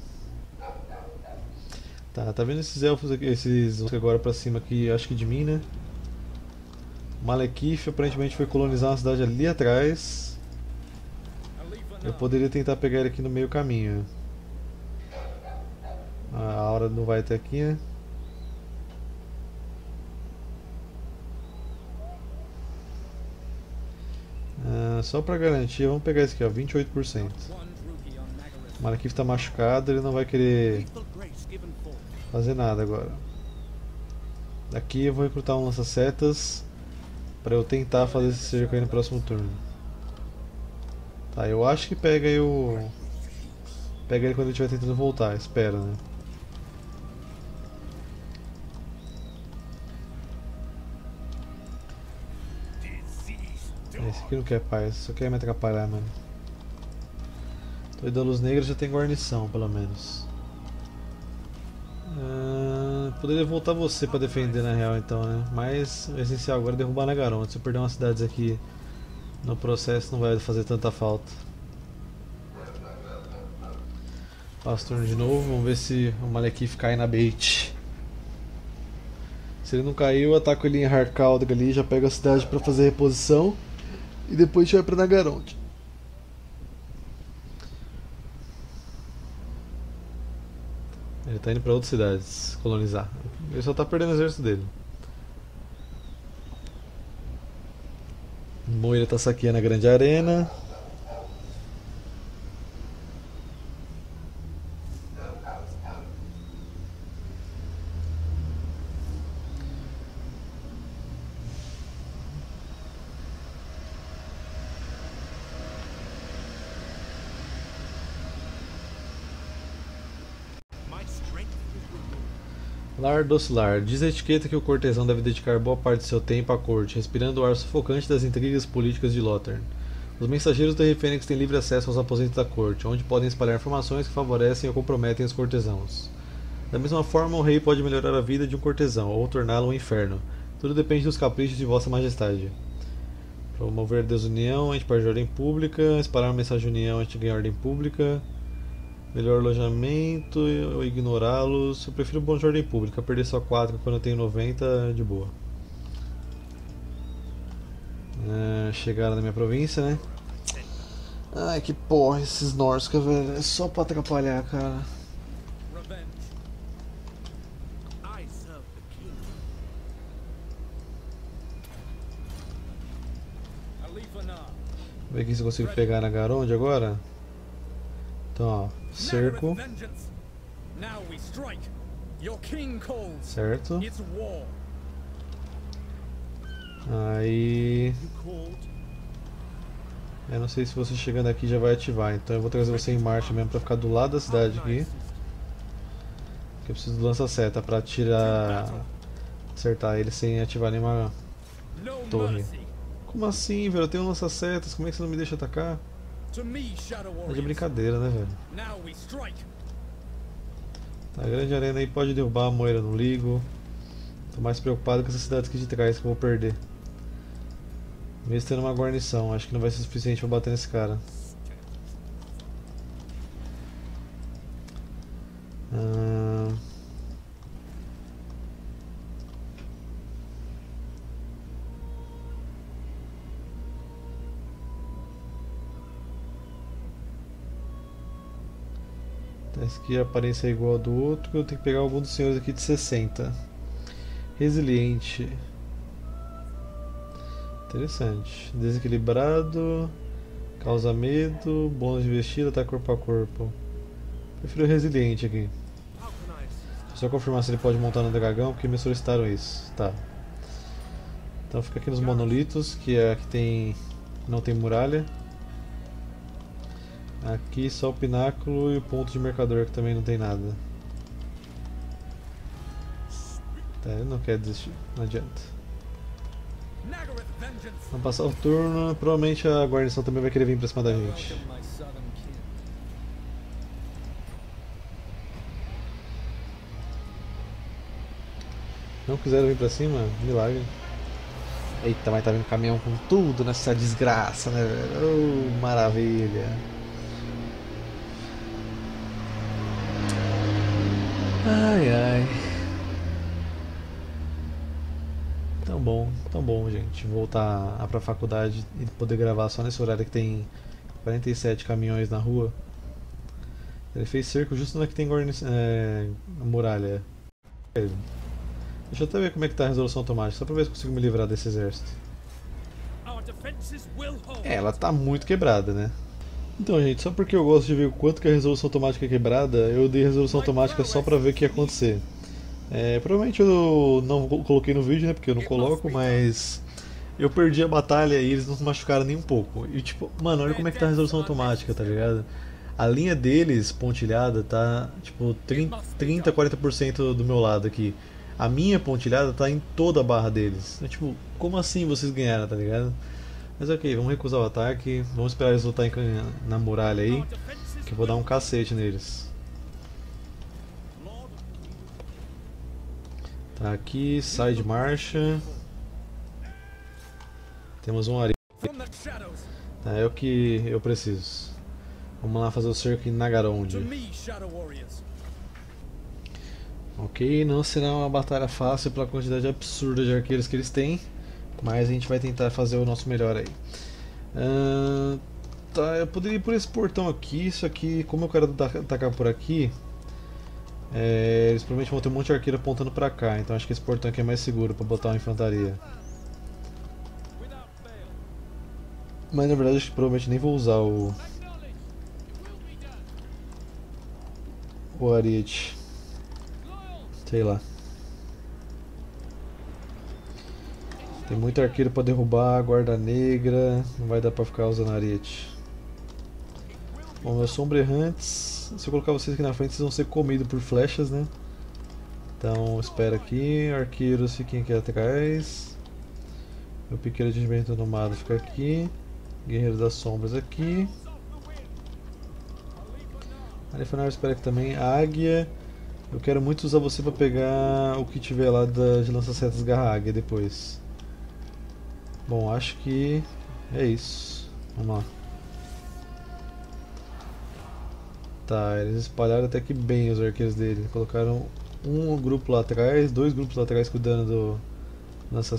Tá vendo esses elfos aqui, esses agora pra cima aqui, acho que de mim, né? Malekith aparentemente foi colonizar uma cidade ali atrás. Eu poderia tentar pegar ele aqui no meio caminho. A hora não vai até aqui, né? Só pra garantir, vamos pegar esse aqui, ó, 28%. O Malekith tá machucado, ele não vai querer fazer nada agora. Aqui eu vou recrutar um lança-setas pra eu tentar fazer esse cerco aí no próximo turno. Tá, eu acho que pega aí o... Pega ele quando ele estiver tentando voltar, espera, né? Esse aqui não quer paz, só quer me atrapalhar, mano. Torre da Luz Negra já tem guarnição, pelo menos. Poderia voltar você pra defender na real então, né? Mas o essencial agora é derrubar Nagaronte. Se eu perder umas cidades aqui no processo não vai fazer tanta falta. Passo turno de novo, vamos ver se o Malekith cai na bait. Se ele não cair, eu ataco ele em Harkaldra ali, já pego a cidade pra fazer reposição. E depois a gente vai pra Nagaronte. Ele tá indo pra outras cidades colonizar. Ele só tá perdendo o exército dele. Moira tá saqueando a grande arena. Lar docilar. Diz a etiqueta que o cortesão deve dedicar boa parte de seu tempo à corte, respirando o ar sufocante das intrigas políticas de Lothern. Os mensageiros da Fênix têm livre acesso aos aposentos da corte, onde podem espalhar informações que favorecem ou comprometem os cortesãos. Da mesma forma, o rei pode melhorar a vida de um cortesão, ou torná-lo um inferno. Tudo depende dos caprichos de Vossa Majestade. Promover a desunião, anti-par de ordem pública, espalhar uma mensagem de união anti-ganhar ordem pública. Melhor alojamento ou ignorá-los. Eu prefiro o bônus de ordem pública. Perder só 4 quando eu tenho 90 de boa. Chegaram na minha província, né? Ai, que porra, esses Norsca, velho. É só pra atrapalhar, cara. Revenge. I serve the king. Alifanar. Vamos ver aqui se eu consigo pegar na Garonde agora. Então, ó, cerco. Nagareth vengeance. Now we strike. Your king calls. Certo. It's war. Aí... You called? eu não sei se você chegando aqui já vai ativar, então eu vou trazer você em marcha mesmo pra ficar do lado da cidade aqui. Que eu preciso do lança-seta pra tirar... acertar ele sem ativar nenhuma No torre. mercy. Como assim, velho? Eu tenho um lança-setas, como é que você não me deixa atacar? To me, Shadow É de Warriors. brincadeira, né, velho? Now we strike. Tá, a grande arena aí pode derrubar a Moira, não ligo. Tô mais preocupado com essas cidades aqui de trás que eu vou perder. Mesmo tendo uma guarnição, acho que não vai ser suficiente pra bater nesse cara. Esse aqui a aparência é igual ao do outro, eu tenho que pegar algum dos senhores aqui de 60. Resiliente. Interessante. Desequilibrado. Causa medo. Bônus de investida, ataque corpo a corpo. Prefiro o resiliente aqui. How can I assist? Só confirmar se ele pode montar no dragão, porque me solicitaram isso. Tá. Então fica aqui nos monolitos, que é a que tem. Não tem muralha. Aqui só o pináculo e o ponto de mercador, que também não tem nada. Tá, ele não quer desistir, não adianta. Nagareth vengeance. Vamos passar o turno, provavelmente a guarnição também vai querer vir pra cima da gente. Welcome, my southern kin. Não quiseram vir pra cima? Milagre. Eita, mas tá vindo caminhão com tudo nessa desgraça, né, velho? Oh, maravilha. Ai, ai. Tão bom, gente. Voltar pra faculdade e poder gravar só nesse horário que tem 47 caminhões na rua. Ele fez cerco justo na que tem a muralha. Deixa eu até ver como é que tá a resolução automática, só pra ver se consigo me livrar desse exército. Our defenses will hold. É, ela tá muito quebrada, né? Então, gente, só porque eu gosto de ver o quanto que a resolução automática é quebrada, eu dei resolução automática só pra ver o que ia acontecer. Provavelmente eu não coloquei no vídeo, né, porque eu não coloco, mas eu perdi a batalha e eles não se machucaram nem um pouco. E tipo, mano, olha como é que tá a resolução automática, tá ligado? A linha deles, pontilhada, tá tipo 30, 40% do meu lado aqui. A minha pontilhada tá em toda a barra deles. Então, tipo, como assim vocês ganharam, tá ligado? Mas ok, vamos recusar o ataque, vamos esperar eles lutarem na muralha aí, que eu vou dar um cacete neles. Tá aqui, sai de marcha. Temos um ari. From the shadows. Tá, é o que eu preciso. Vamos lá fazer o cerco em To Nagaronde. me, Shadow Warriors. Ok, não será uma batalha fácil pela quantidade absurda de arqueiros que eles têm, mas a gente vai tentar fazer o nosso melhor aí. Tá, eu poderia ir por esse portão aqui, isso aqui, como eu quero atacar por aqui, eles provavelmente vão ter um monte de arqueiro apontando pra cá, então acho que esse portão aqui é mais seguro pra botar uma infantaria. Without fail. Mas na verdade acho que provavelmente nem vou usar o ariete. Sei lá. Tem muito arqueiro pra derrubar, guarda negra, não vai dar pra ficar usando ariete. Bom, meus sombreerrantes, se eu colocar vocês aqui na frente, vocês vão ser comidos por flechas, né? Então, espera aqui, arqueiros fiquem aqui atrás. Meu piqueiro de regimento nomado fica aqui. Guerreiro das sombras aqui. Alifanar espera aqui também. Águia, eu quero muito usar você pra pegar o que tiver lá de lança-setas garra águia depois. Bom, acho que é isso. Vamos lá. Tá, eles espalharam até que bem os arqueiros dele. Colocaram um grupo lá atrás, dois grupos lá atrás cuidando do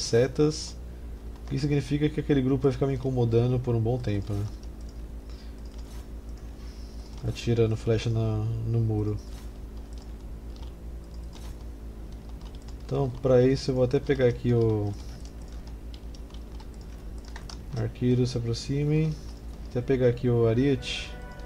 lança-setas. Isso significa que aquele grupo vai ficar me incomodando por um bom tempo, né? atirando flecha no muro. Então, para isso eu vou até pegar aqui o arqueiro, se aproximem. Até pegar aqui o ariete.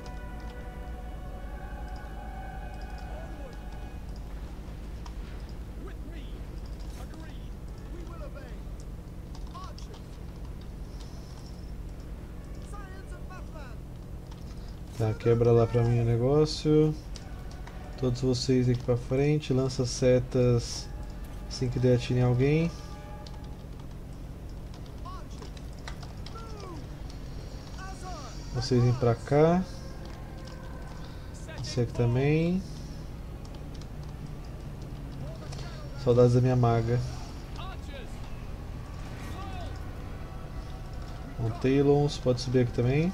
Tá, quebra lá pra mim o negócio. Todos vocês aqui pra frente, lança setas assim que der atire em alguém. Vocês vêm pra cá. Esse aqui também. Saudades da minha maga. O Talons pode subir aqui também.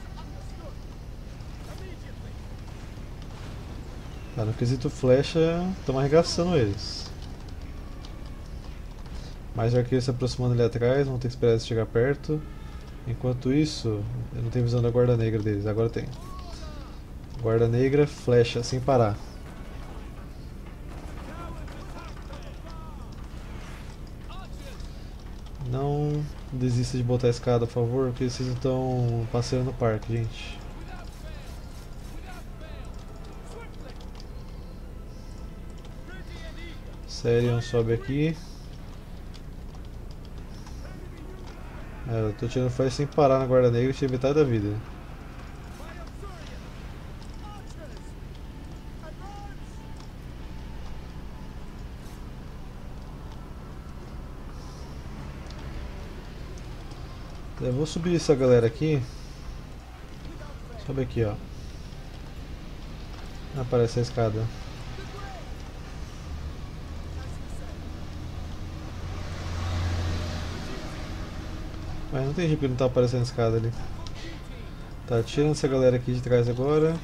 Tá, no quesito flecha, estamos arregaçando eles. Mais arqueiros se aproximando ali atrás, vão ter que esperar eles chegar perto. Enquanto isso, eu não tenho visão da guarda negra deles, agora tem. Guarda negra, flecha, sem parar. Não desista de botar a escada, por favor, porque vocês estão passeando no parque, gente. Serion sobe aqui. Eu tô tirando flecha sem parar na guarda negra e tirei metade da vida. Eu vou subir essa galera aqui. Sobe aqui, ó. Aparece a escada. Mas não tem jeito porque não tá aparecendo a escada ali. Tá, tirando essa galera aqui de trás agora.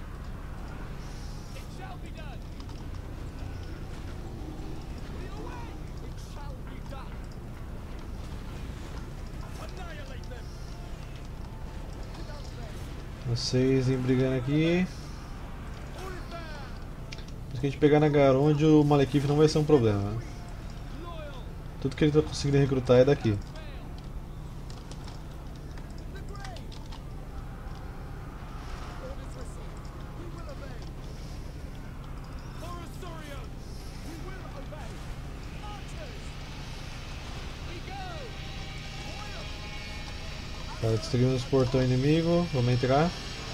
Vocês vêm brigando aqui. Se a gente pegar na Garonde, o Malekith não vai ser um problema. Tudo que ele tá conseguindo recrutar é daqui. Tá, destruímos o portão inimigo, vamos entrar.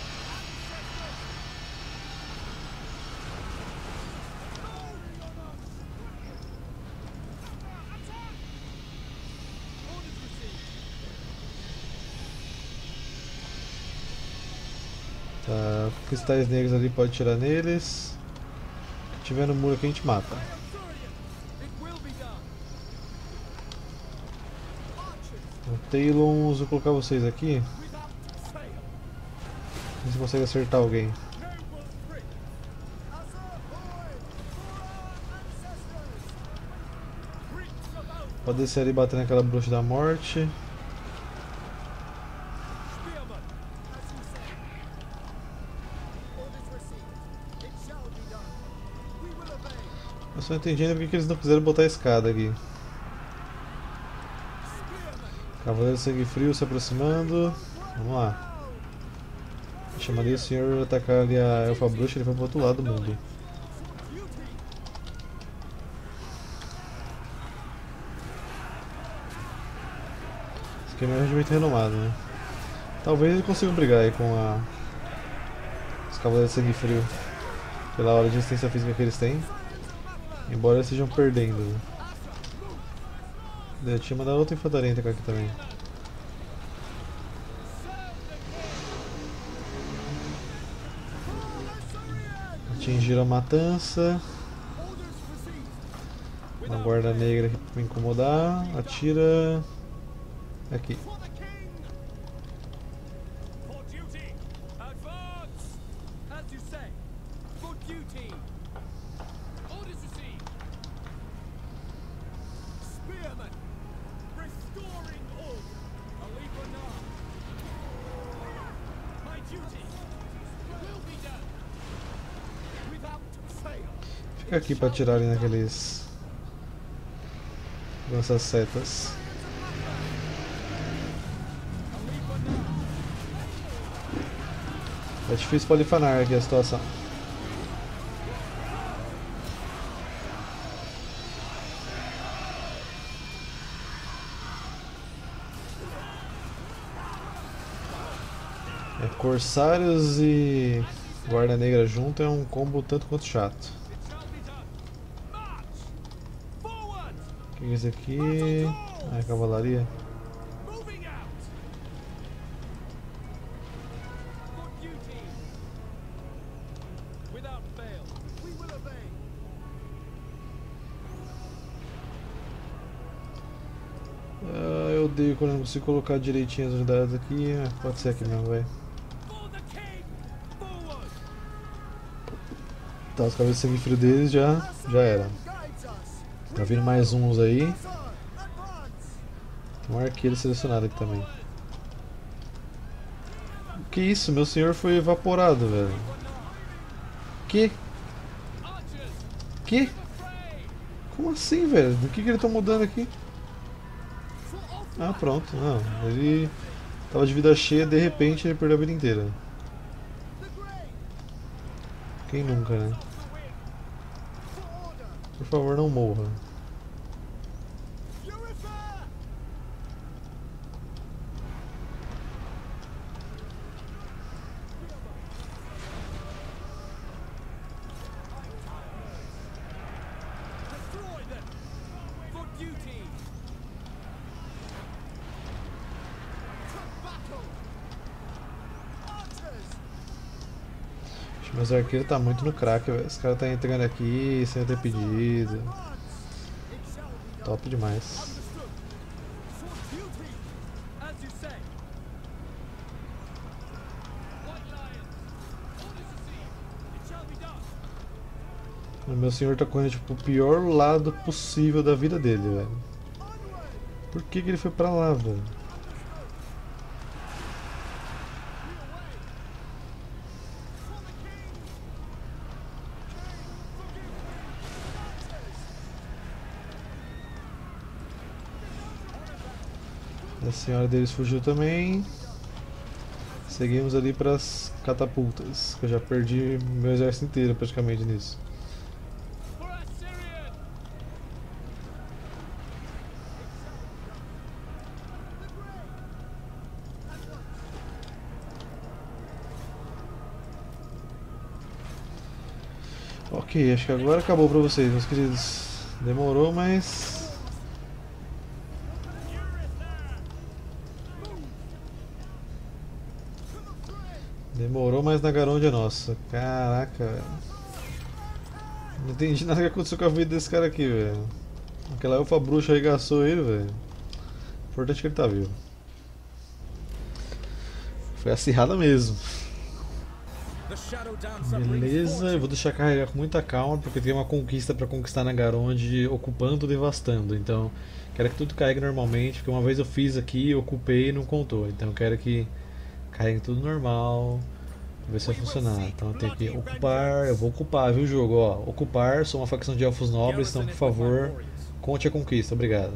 Tá, cristais negros ali pode tirar neles. O que tiver no muro aqui a gente mata. O Talons, vou colocar vocês aqui. Ver se consegue acertar alguém. Pode descer ali e bater naquela bruxa da morte. Eu só entendi ainda porque eles não quiseram botar a escada aqui. Cavaleiro Sangue Frio se aproximando. Vamos lá. Chamaria o senhor atacar ali a Elfa Bruxa, ele foi pro outro lado do mundo. Esse aqui é meu regimento renomado, né? Talvez ele consiga brigar aí com os Cavaleiros de Sangue Frio. Pela hora de resistência física que eles têm. Embora eles estejam perdendo. Eu tinha mandado outra infantaria entrar aqui também. Atingiram a matança. Uma guarda negra aqui pra me incomodar. Atira. Aqui. Fica aqui pra atirar ali naqueles... Nessas setas. É difícil polifanar aqui a situação. É, Corsários e Guarda Negra junto é um combo tanto quanto chato. O que é isso aqui? Ah, é cavalaria. Ah, eu odeio quando eu não consigo colocar direitinho as unidades aqui. Ah, pode ser aqui mesmo, vai. Tá, os cabeças de sangue frio deles já era. Tá vindo mais uns aí. Tem um arqueiro selecionado aqui também. Que isso? Meu senhor foi evaporado, velho. Que? Que? Como assim, velho? Do que ele tá mudando aqui? Ah, pronto. Não, ele tava de vida cheia, de repente ele perdeu a vida inteira. Quem nunca, né? Por favor, não morra. Meus arqueiros tá muito no crack, velho. Os caras tá entrando aqui sem ter pedido. Top demais. O meu senhor tá correndo tipo, o pior lado possível da vida dele, velho. Por que ele foi pra lá, velho? A senhora deles fugiu também. Seguimos ali para as catapultas, que eu já perdi meu exército inteiro praticamente nisso. Ok, acho que agora acabou pra vocês, meus queridos. Demorou, mas... Demorou, mas Nagaronde é nossa. Caraca, velho. Não entendi nada que aconteceu com a vida desse cara aqui, velho. Aquela elfa bruxa arregaçou ele, velho. Importante que ele tá vivo. Foi acirrada mesmo. Beleza, eu vou deixar carregar com muita calma porque tem uma conquista pra conquistar Nagaronde ocupando ou devastando. Então, quero que tudo carregue normalmente, porque uma vez eu fiz aqui, ocupei e não contou. Então, quero que carregue tudo normal. Pra ver se vai funcionar. Então, eu tenho que ocupar. Eu vou ocupar, viu, jogo? Ó, ocupar, sou uma facção de elfos nobres, então, por favor, conte a conquista. Obrigado.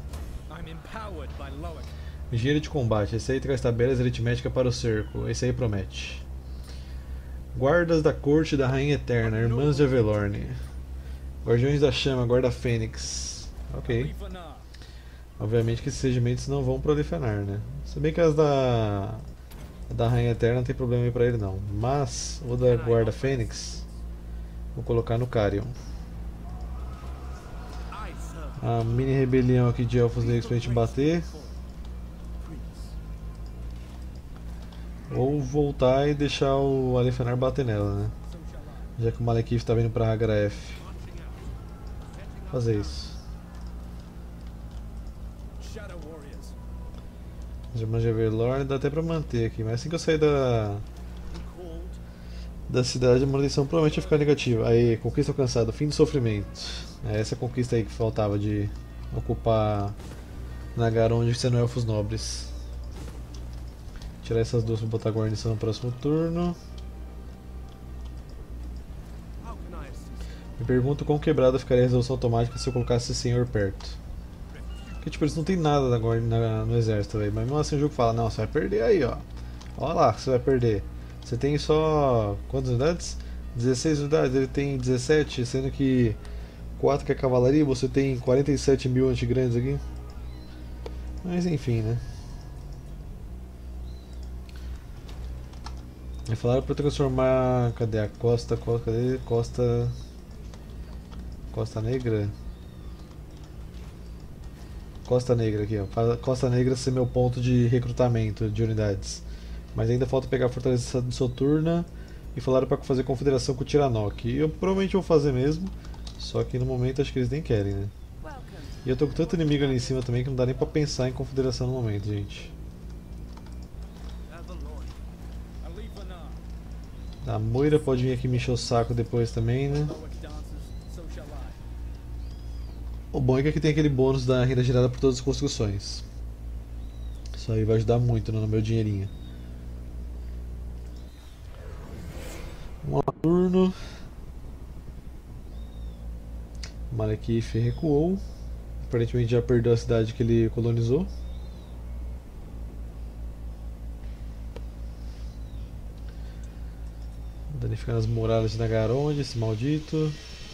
Engenheiro de combate. Esse aí traz tabelas aritméticas para o cerco. Esse aí promete. Guardas da corte da Rainha Eterna, Irmãs de Avelorn. Guardiões da Chama, Guarda Fênix. Ok. Obviamente que esses regimentos não vão proliferar, né? Se bem que as da Rainha Eterna não tem problema aí pra ele não. Mas o da Guarda Fênix vou colocar no Carion. A mini rebelião aqui de elfos negros pra gente bater. Ou voltar e deixar o Alefenar bater nela, né? Já que o Malekith tá vindo pra Agraef. Fazer isso. As Irmãs de Avelorn dá até pra manter aqui, mas assim que eu sair da cidade a manutenção provavelmente vai ficar negativa. Aí, conquista alcançada, fim do sofrimento. É essa conquista aí que faltava de ocupar Nagaronde sendo elfos nobres. Tirar essas duas para botar guarnição no próximo turno. Pergunto quão quebrada ficaria a resolução automática se eu colocasse esse senhor perto. Porque tipo, eles não tem nada no exército, velho. Mas mesmo assim o jogo fala, não, você vai perder aí, ó. Olha lá que você vai perder. Você tem só. Quantas unidades? 16 unidades, ele tem 17, sendo que 4 que é cavalaria, você tem 47 mil antigrandes aqui. Mas enfim, né? Me falaram pra eu transformar. Cadê a costa? Cadê? Costa. Costa Negra? Costa Negra aqui, ó. Costa Negra ser meu ponto de recrutamento de unidades. Mas ainda falta pegar a Fortaleza de Soturna e falaram para fazer confederação com o Tiranoc. Eu provavelmente vou fazer mesmo, só que no momento acho que eles nem querem, né? E eu tô com tanto inimigo ali em cima também que não dá nem pra pensar em confederação no momento, gente. A Moira pode vir aqui me encher o saco depois também, né? O bom é que aqui tem aquele bônus da renda gerada por todas as construções. Isso aí vai ajudar muito no meu dinheirinho. Um turno. Malekith recuou. Aparentemente já perdeu a cidade que ele colonizou. Danificando as muralhas de Nagaronde, esse maldito.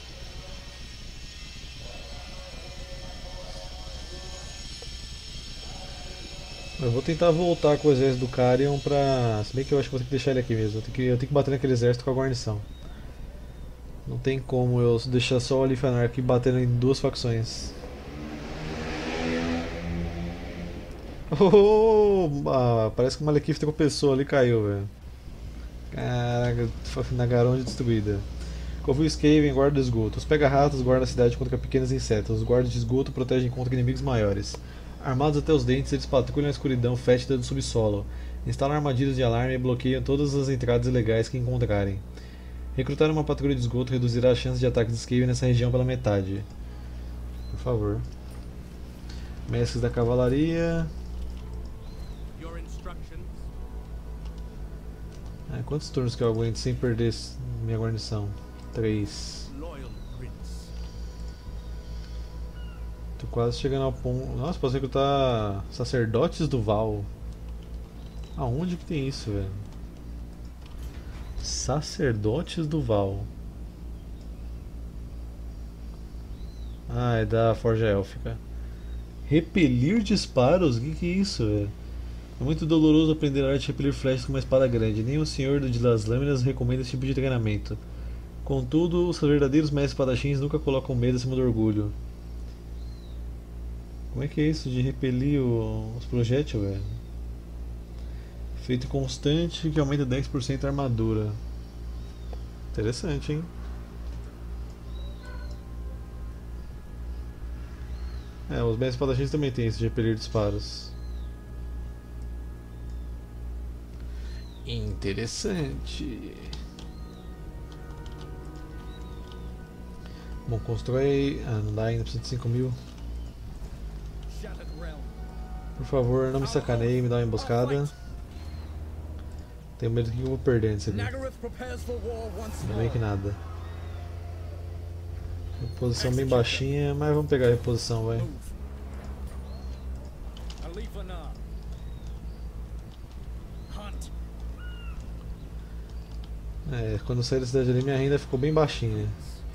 Eu vou tentar voltar com o exército do Carion pra. Se bem que eu acho que vou ter que deixar ele aqui mesmo. Eu tenho que bater naquele exército com a guarnição. Não tem como eu deixar só o Alifanar aqui batendo em duas facções. Oh, parece que o Malekith tropeçou ali e caiu, velho. Caraca, Nagaronde destruída. Covil Skaven guarda do esgoto. Os pega-ratos guardam a cidade contra pequenos insetos. Os guardas de esgoto protegem contra inimigos maiores. Armados até os dentes, eles patrulham a escuridão fétida do subsolo. Instalam armadilhas de alarme e bloqueiam todas as entradas ilegais que encontrarem. Recrutar uma patrulha de esgoto reduzirá as chances de ataques de Skaven nessa região pela metade. Por favor. Mestres da cavalaria. Quantos turnos que eu aguento sem perder minha guarnição? 3. Tô quase chegando ao ponto. Nossa, posso recrutar sacerdotes do Val. Aonde que tem isso, velho? Sacerdotes do Val. Ah, é da Forja Élfica. Repelir disparos? O que é isso, velho? É muito doloroso aprender a arte de repelir flechas com uma espada grande. Nem o Senhor das Lâminas recomenda esse tipo de treinamento. Contudo, os verdadeiros mestres espadachins nunca colocam medo acima do orgulho. Como é que é isso de repelir os projéteis, velho? Efeito constante que aumenta 10% a armadura. Interessante, hein? Os mestres espadachins também tem isso de repelir disparos. Interessante. Bom, constrói. Não dá ainda, precisa de 5 mil. Por favor, não me sacaneie, me dá uma emboscada. Tenho medo que eu vou perder antes aqui. Ainda bem que nada. Reposição bem baixinha, mas vamos pegar a reposição, vai. Quando eu saí da cidade ali, minha renda ficou bem baixinha.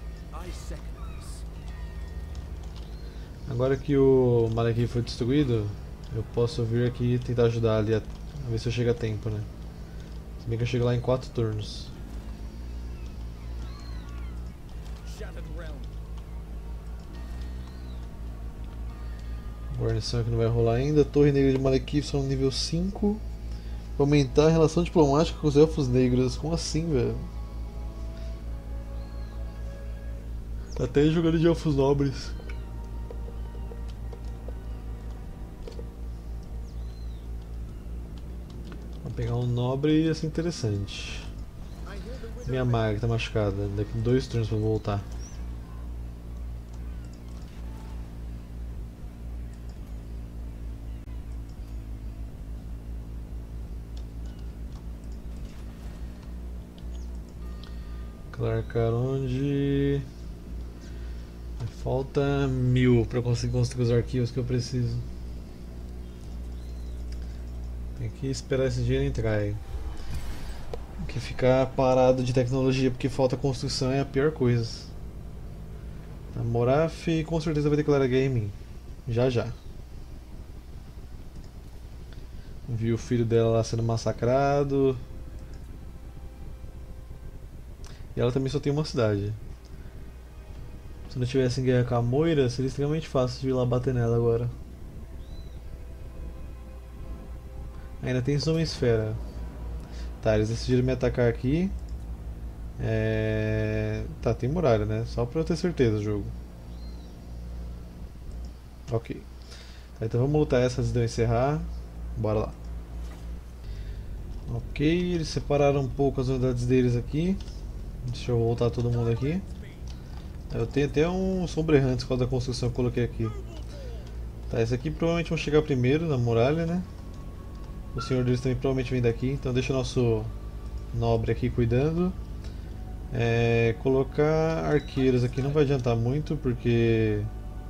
Agora que o Malekith foi destruído, eu posso vir aqui e tentar ajudar ali a ver se eu chego a tempo, né? Se bem que eu chego lá em 4 turnos. Guarnição aqui não vai rolar ainda. Torre Negra de Malekith são nível 5. Aumentar a relação diplomática com os elfos negros. Como assim, velho? Tá até jogando de elfos nobres. Vou pegar um nobre e ia ser interessante. Minha maga tá machucada. Daqui 2 turnos pra voltar. Clark Caronde. Falta 1000 para conseguir construir os arquivos que eu preciso. Tem que esperar esse dinheiro entrar aí. Tem que ficar parado de tecnologia porque falta construção é a pior coisa. A Moraf com certeza vai declarar gaming. Já já. Vi o filho dela lá sendo massacrado. E ela também só tem uma cidade. Se não tivesse em guerra com a Moira, seria extremamente fácil de ir lá bater nela agora. Ainda tem uma esfera. Tá, eles decidiram me atacar aqui. Tá, tem muralha, né? Só pra eu ter certeza do jogo. Ok. Tá, então vamos lutar essa antes de eu encerrar. Bora lá. Ok, eles separaram um pouco as unidades deles aqui. Deixa eu voltar todo mundo aqui. Eu tenho até um sombreante com a da construção que eu coloquei aqui. Tá, esse aqui provavelmente vão chegar primeiro na muralha, né? O senhor deles também provavelmente vem daqui, então deixa o nosso nobre aqui cuidando. Colocar arqueiros aqui não vai adiantar muito, porque...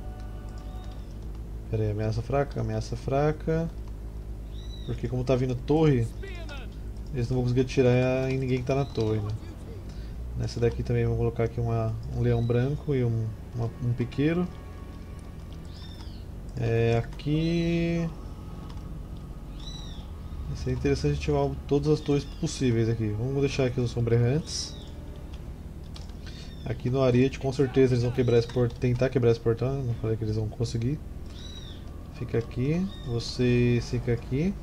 Pera aí, ameaça fraca. Porque como tá vindo torre, eles não vão conseguir atirar em ninguém que tá na torre, né? Nessa daqui também vou colocar aqui um leão branco e um piqueiro. Aqui... Seria interessante ativar todas as torres possíveis aqui. Vamos deixar aqui os sombreantes. Aqui no Ariete com certeza eles vão quebrar esse portão, tentar quebrar esse portão, né? Não falei que eles vão conseguir. Fica aqui, você fica aqui.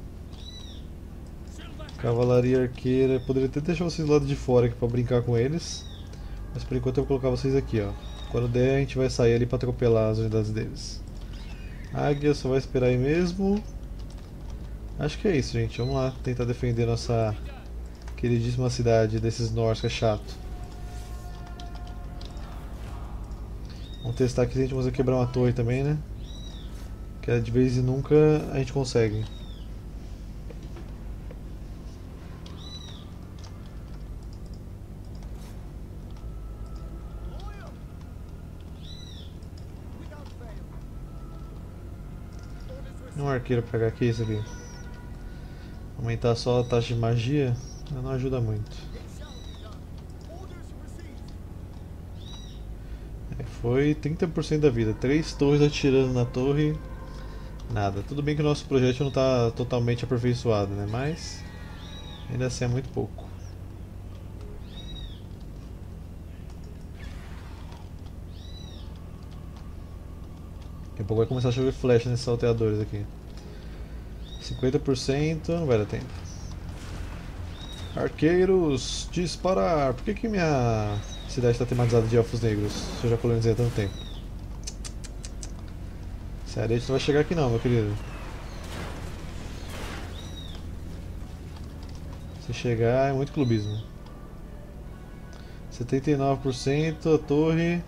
Cavalaria arqueira, poderia até deixar vocês do lado de fora aqui pra brincar com eles. Mas por enquanto eu vou colocar vocês aqui, ó. Quando der a gente vai sair ali pra atropelar as unidades deles. Águia só vai esperar aí mesmo. Acho que é isso, gente. Vamos lá tentar defender nossa queridíssima cidade desses Norse que é chato. Vamos testar aqui se a gente consegue quebrar uma torre também, né? Que de vez em nunca a gente consegue. Um arqueiro pra pegar aqui, isso aqui. Aumentar só a taxa de magia não ajuda muito. Foi 30% da vida. 3 torres atirando na torre. Nada. Tudo bem que o nosso projeto não está totalmente aperfeiçoado, né? Mas ainda assim é muito pouco. Daqui a pouco vai começar a chover flecha nesses salteadores aqui. 50%, não vai dar tempo. Arqueiros, disparar! Por que minha cidade está tematizada de elfos negros? Se eu já colonizei há tanto tempo. Esse arete não vai chegar aqui não, meu querido. Se chegar é muito clubismo. 79% a torre.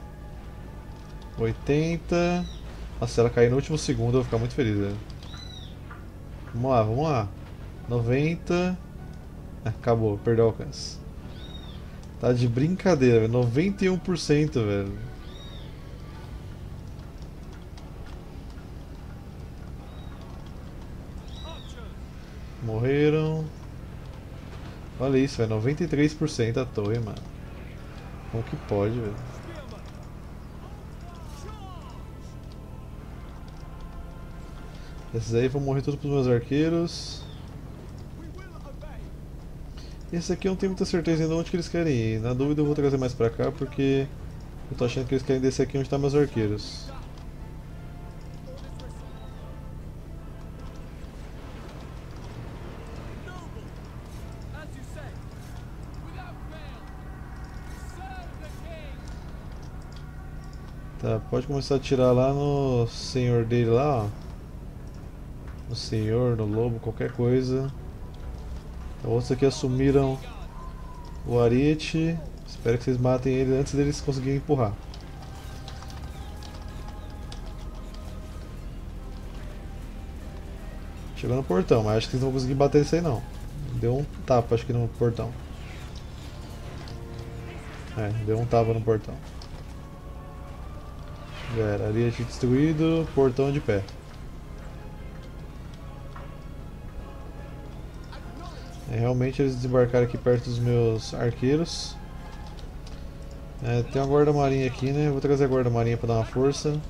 80%. Nossa, se ela cair no último segundo eu vou ficar muito feliz, velho. Vamos lá. 90%. Acabou, perdeu o alcance. Tá de brincadeira, velho. 91%, velho. Morreram. Olha isso, velho. 93% a torre, mano. Como que pode, velho? Esses aí vão morrer todos pros meus arqueiros. Esse aqui eu não tenho muita certeza ainda onde que eles querem ir. Na dúvida eu vou trazer mais pra cá porque eu tô achando que eles querem descer aqui onde estão meus arqueiros. Tá, pode começar a atirar lá no senhor dele lá, ó. No senhor, no lobo, qualquer coisa. Então, outros aqui assumiram o Ariete. Espero que vocês matem ele antes deles conseguirem empurrar. Chegou no portão, mas acho que eles não vão conseguir bater isso aí não. Deu um tapa, acho que no portão. Deu um tapa no portão. Já era, areia tinha destruído, portão de pé. Realmente eles desembarcaram aqui perto dos meus arqueiros. Tem uma guarda-marinha aqui, né? Vou trazer a guarda-marinha para dar uma força.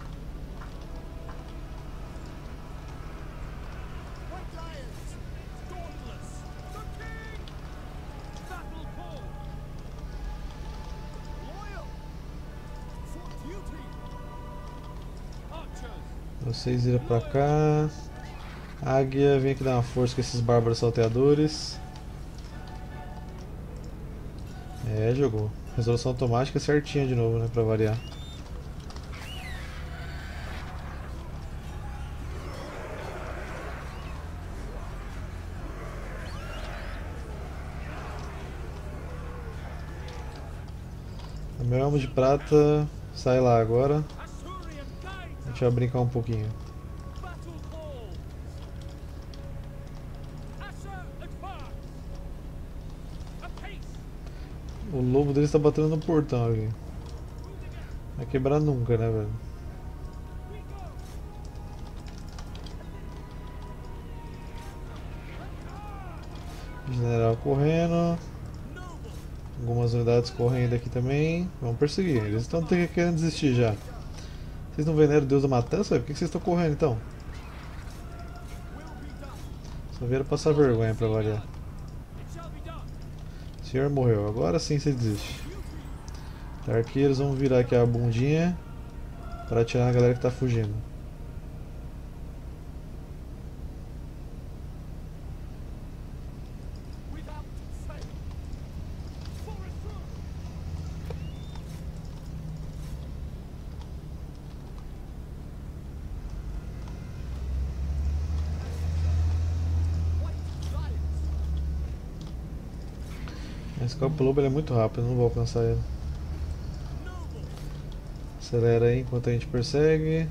Vocês viram pra cá. Águia, vem aqui dar uma força com esses bárbaros salteadores. Jogou. Resolução automática certinha de novo, né? Pra variar. O meu elmo de prata sai lá agora. A gente vai brincar um pouquinho. O lobo dele está batendo no portão aqui. Vai quebrar nunca, né, velho? General correndo. Algumas unidades correndo aqui também. Vamos perseguir. Eles estão querendo desistir já. Vocês não veneram o Deus da Matança? Por que vocês estão correndo então? Só vieram passar vergonha pra variar. O senhor morreu. Agora sim você desiste. Tá, arqueiros, vamos virar aqui a bundinha para atirar a galera que tá fugindo. Esse copo lobo ele é muito rápido, não vou alcançar ele. Acelera aí enquanto a gente persegue.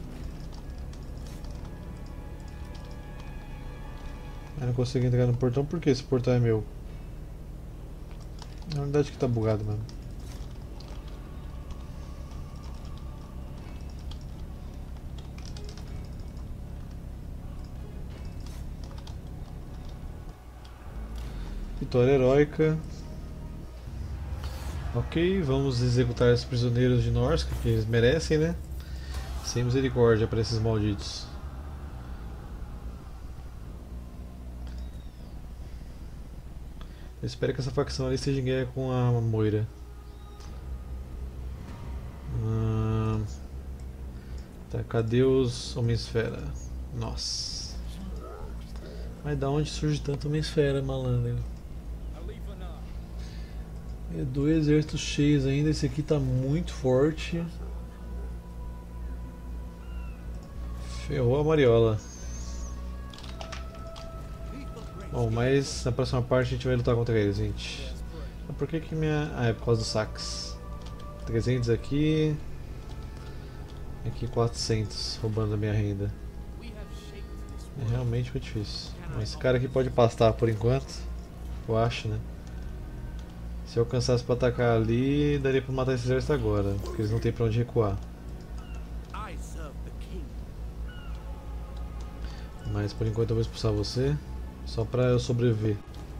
Eu não consigo entrar no portão porque esse portão é meu. Na verdade que tá bugado mesmo. Vitória heróica. Ok, vamos executar esses prisioneiros de Norsca, que eles merecem, né? Sem misericórdia para esses malditos. Eu espero que essa facção ali esteja em guerra com a Moira. Tá, cadê os Homem-Esfera? Nossa. Mas da onde surge tanto Homem-Esfera, malandro? É 2 exércitos cheios ainda, esse aqui tá muito forte. Ferrou a Mariola. Bom, mas na próxima parte a gente vai lutar contra eles, gente. Por que minha... Ah, é por causa do sax. 300 aqui. Aqui 400, roubando a minha renda. Realmente foi difícil. Mas esse cara aqui pode pastar por enquanto. Eu acho, né? Se eu alcançasse para atacar ali, daria para matar esse exército agora, porque eles não tem para onde recuar. Mas por enquanto eu vou expulsar você, só para eu sobreviver.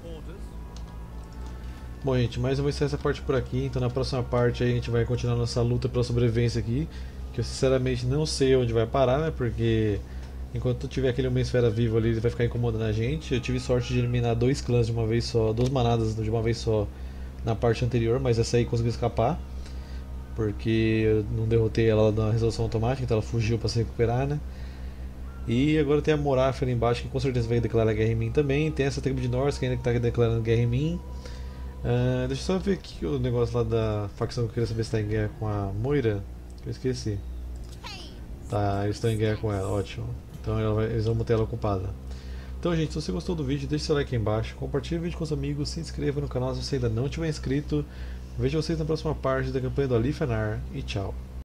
Bom, gente, mas eu vou encerrar essa parte por aqui, então na próxima parte aí a gente vai continuar nossa luta pela sobrevivência aqui, que eu sinceramente não sei onde vai parar, né, porque enquanto tiver aquele Homem-Esfera vivo ali, ele vai ficar incomodando a gente. Eu tive sorte de eliminar 2 clãs de uma vez só, 2 manadas de uma vez só na parte anterior, mas essa aí conseguiu escapar, porque eu não derrotei ela na resolução automática, então ela fugiu para se recuperar, né? E agora tem a Moraf ali embaixo, que com certeza vai declarar guerra em mim também. Tem essa tribo de Norse que ainda está declarando guerra em mim. Deixa eu só ver aqui o negócio lá da facção que eu queria saber se está em guerra com a Moira, que eu esqueci. Tá, eles estão em guerra com ela, ótimo. Então eles vão manter ela ocupada. Então, gente, se você gostou do vídeo, deixe seu like aí embaixo, compartilhe o vídeo com os amigos, se inscreva no canal se você ainda não tiver inscrito. Vejo vocês na próxima parte da campanha do Alifenar e tchau.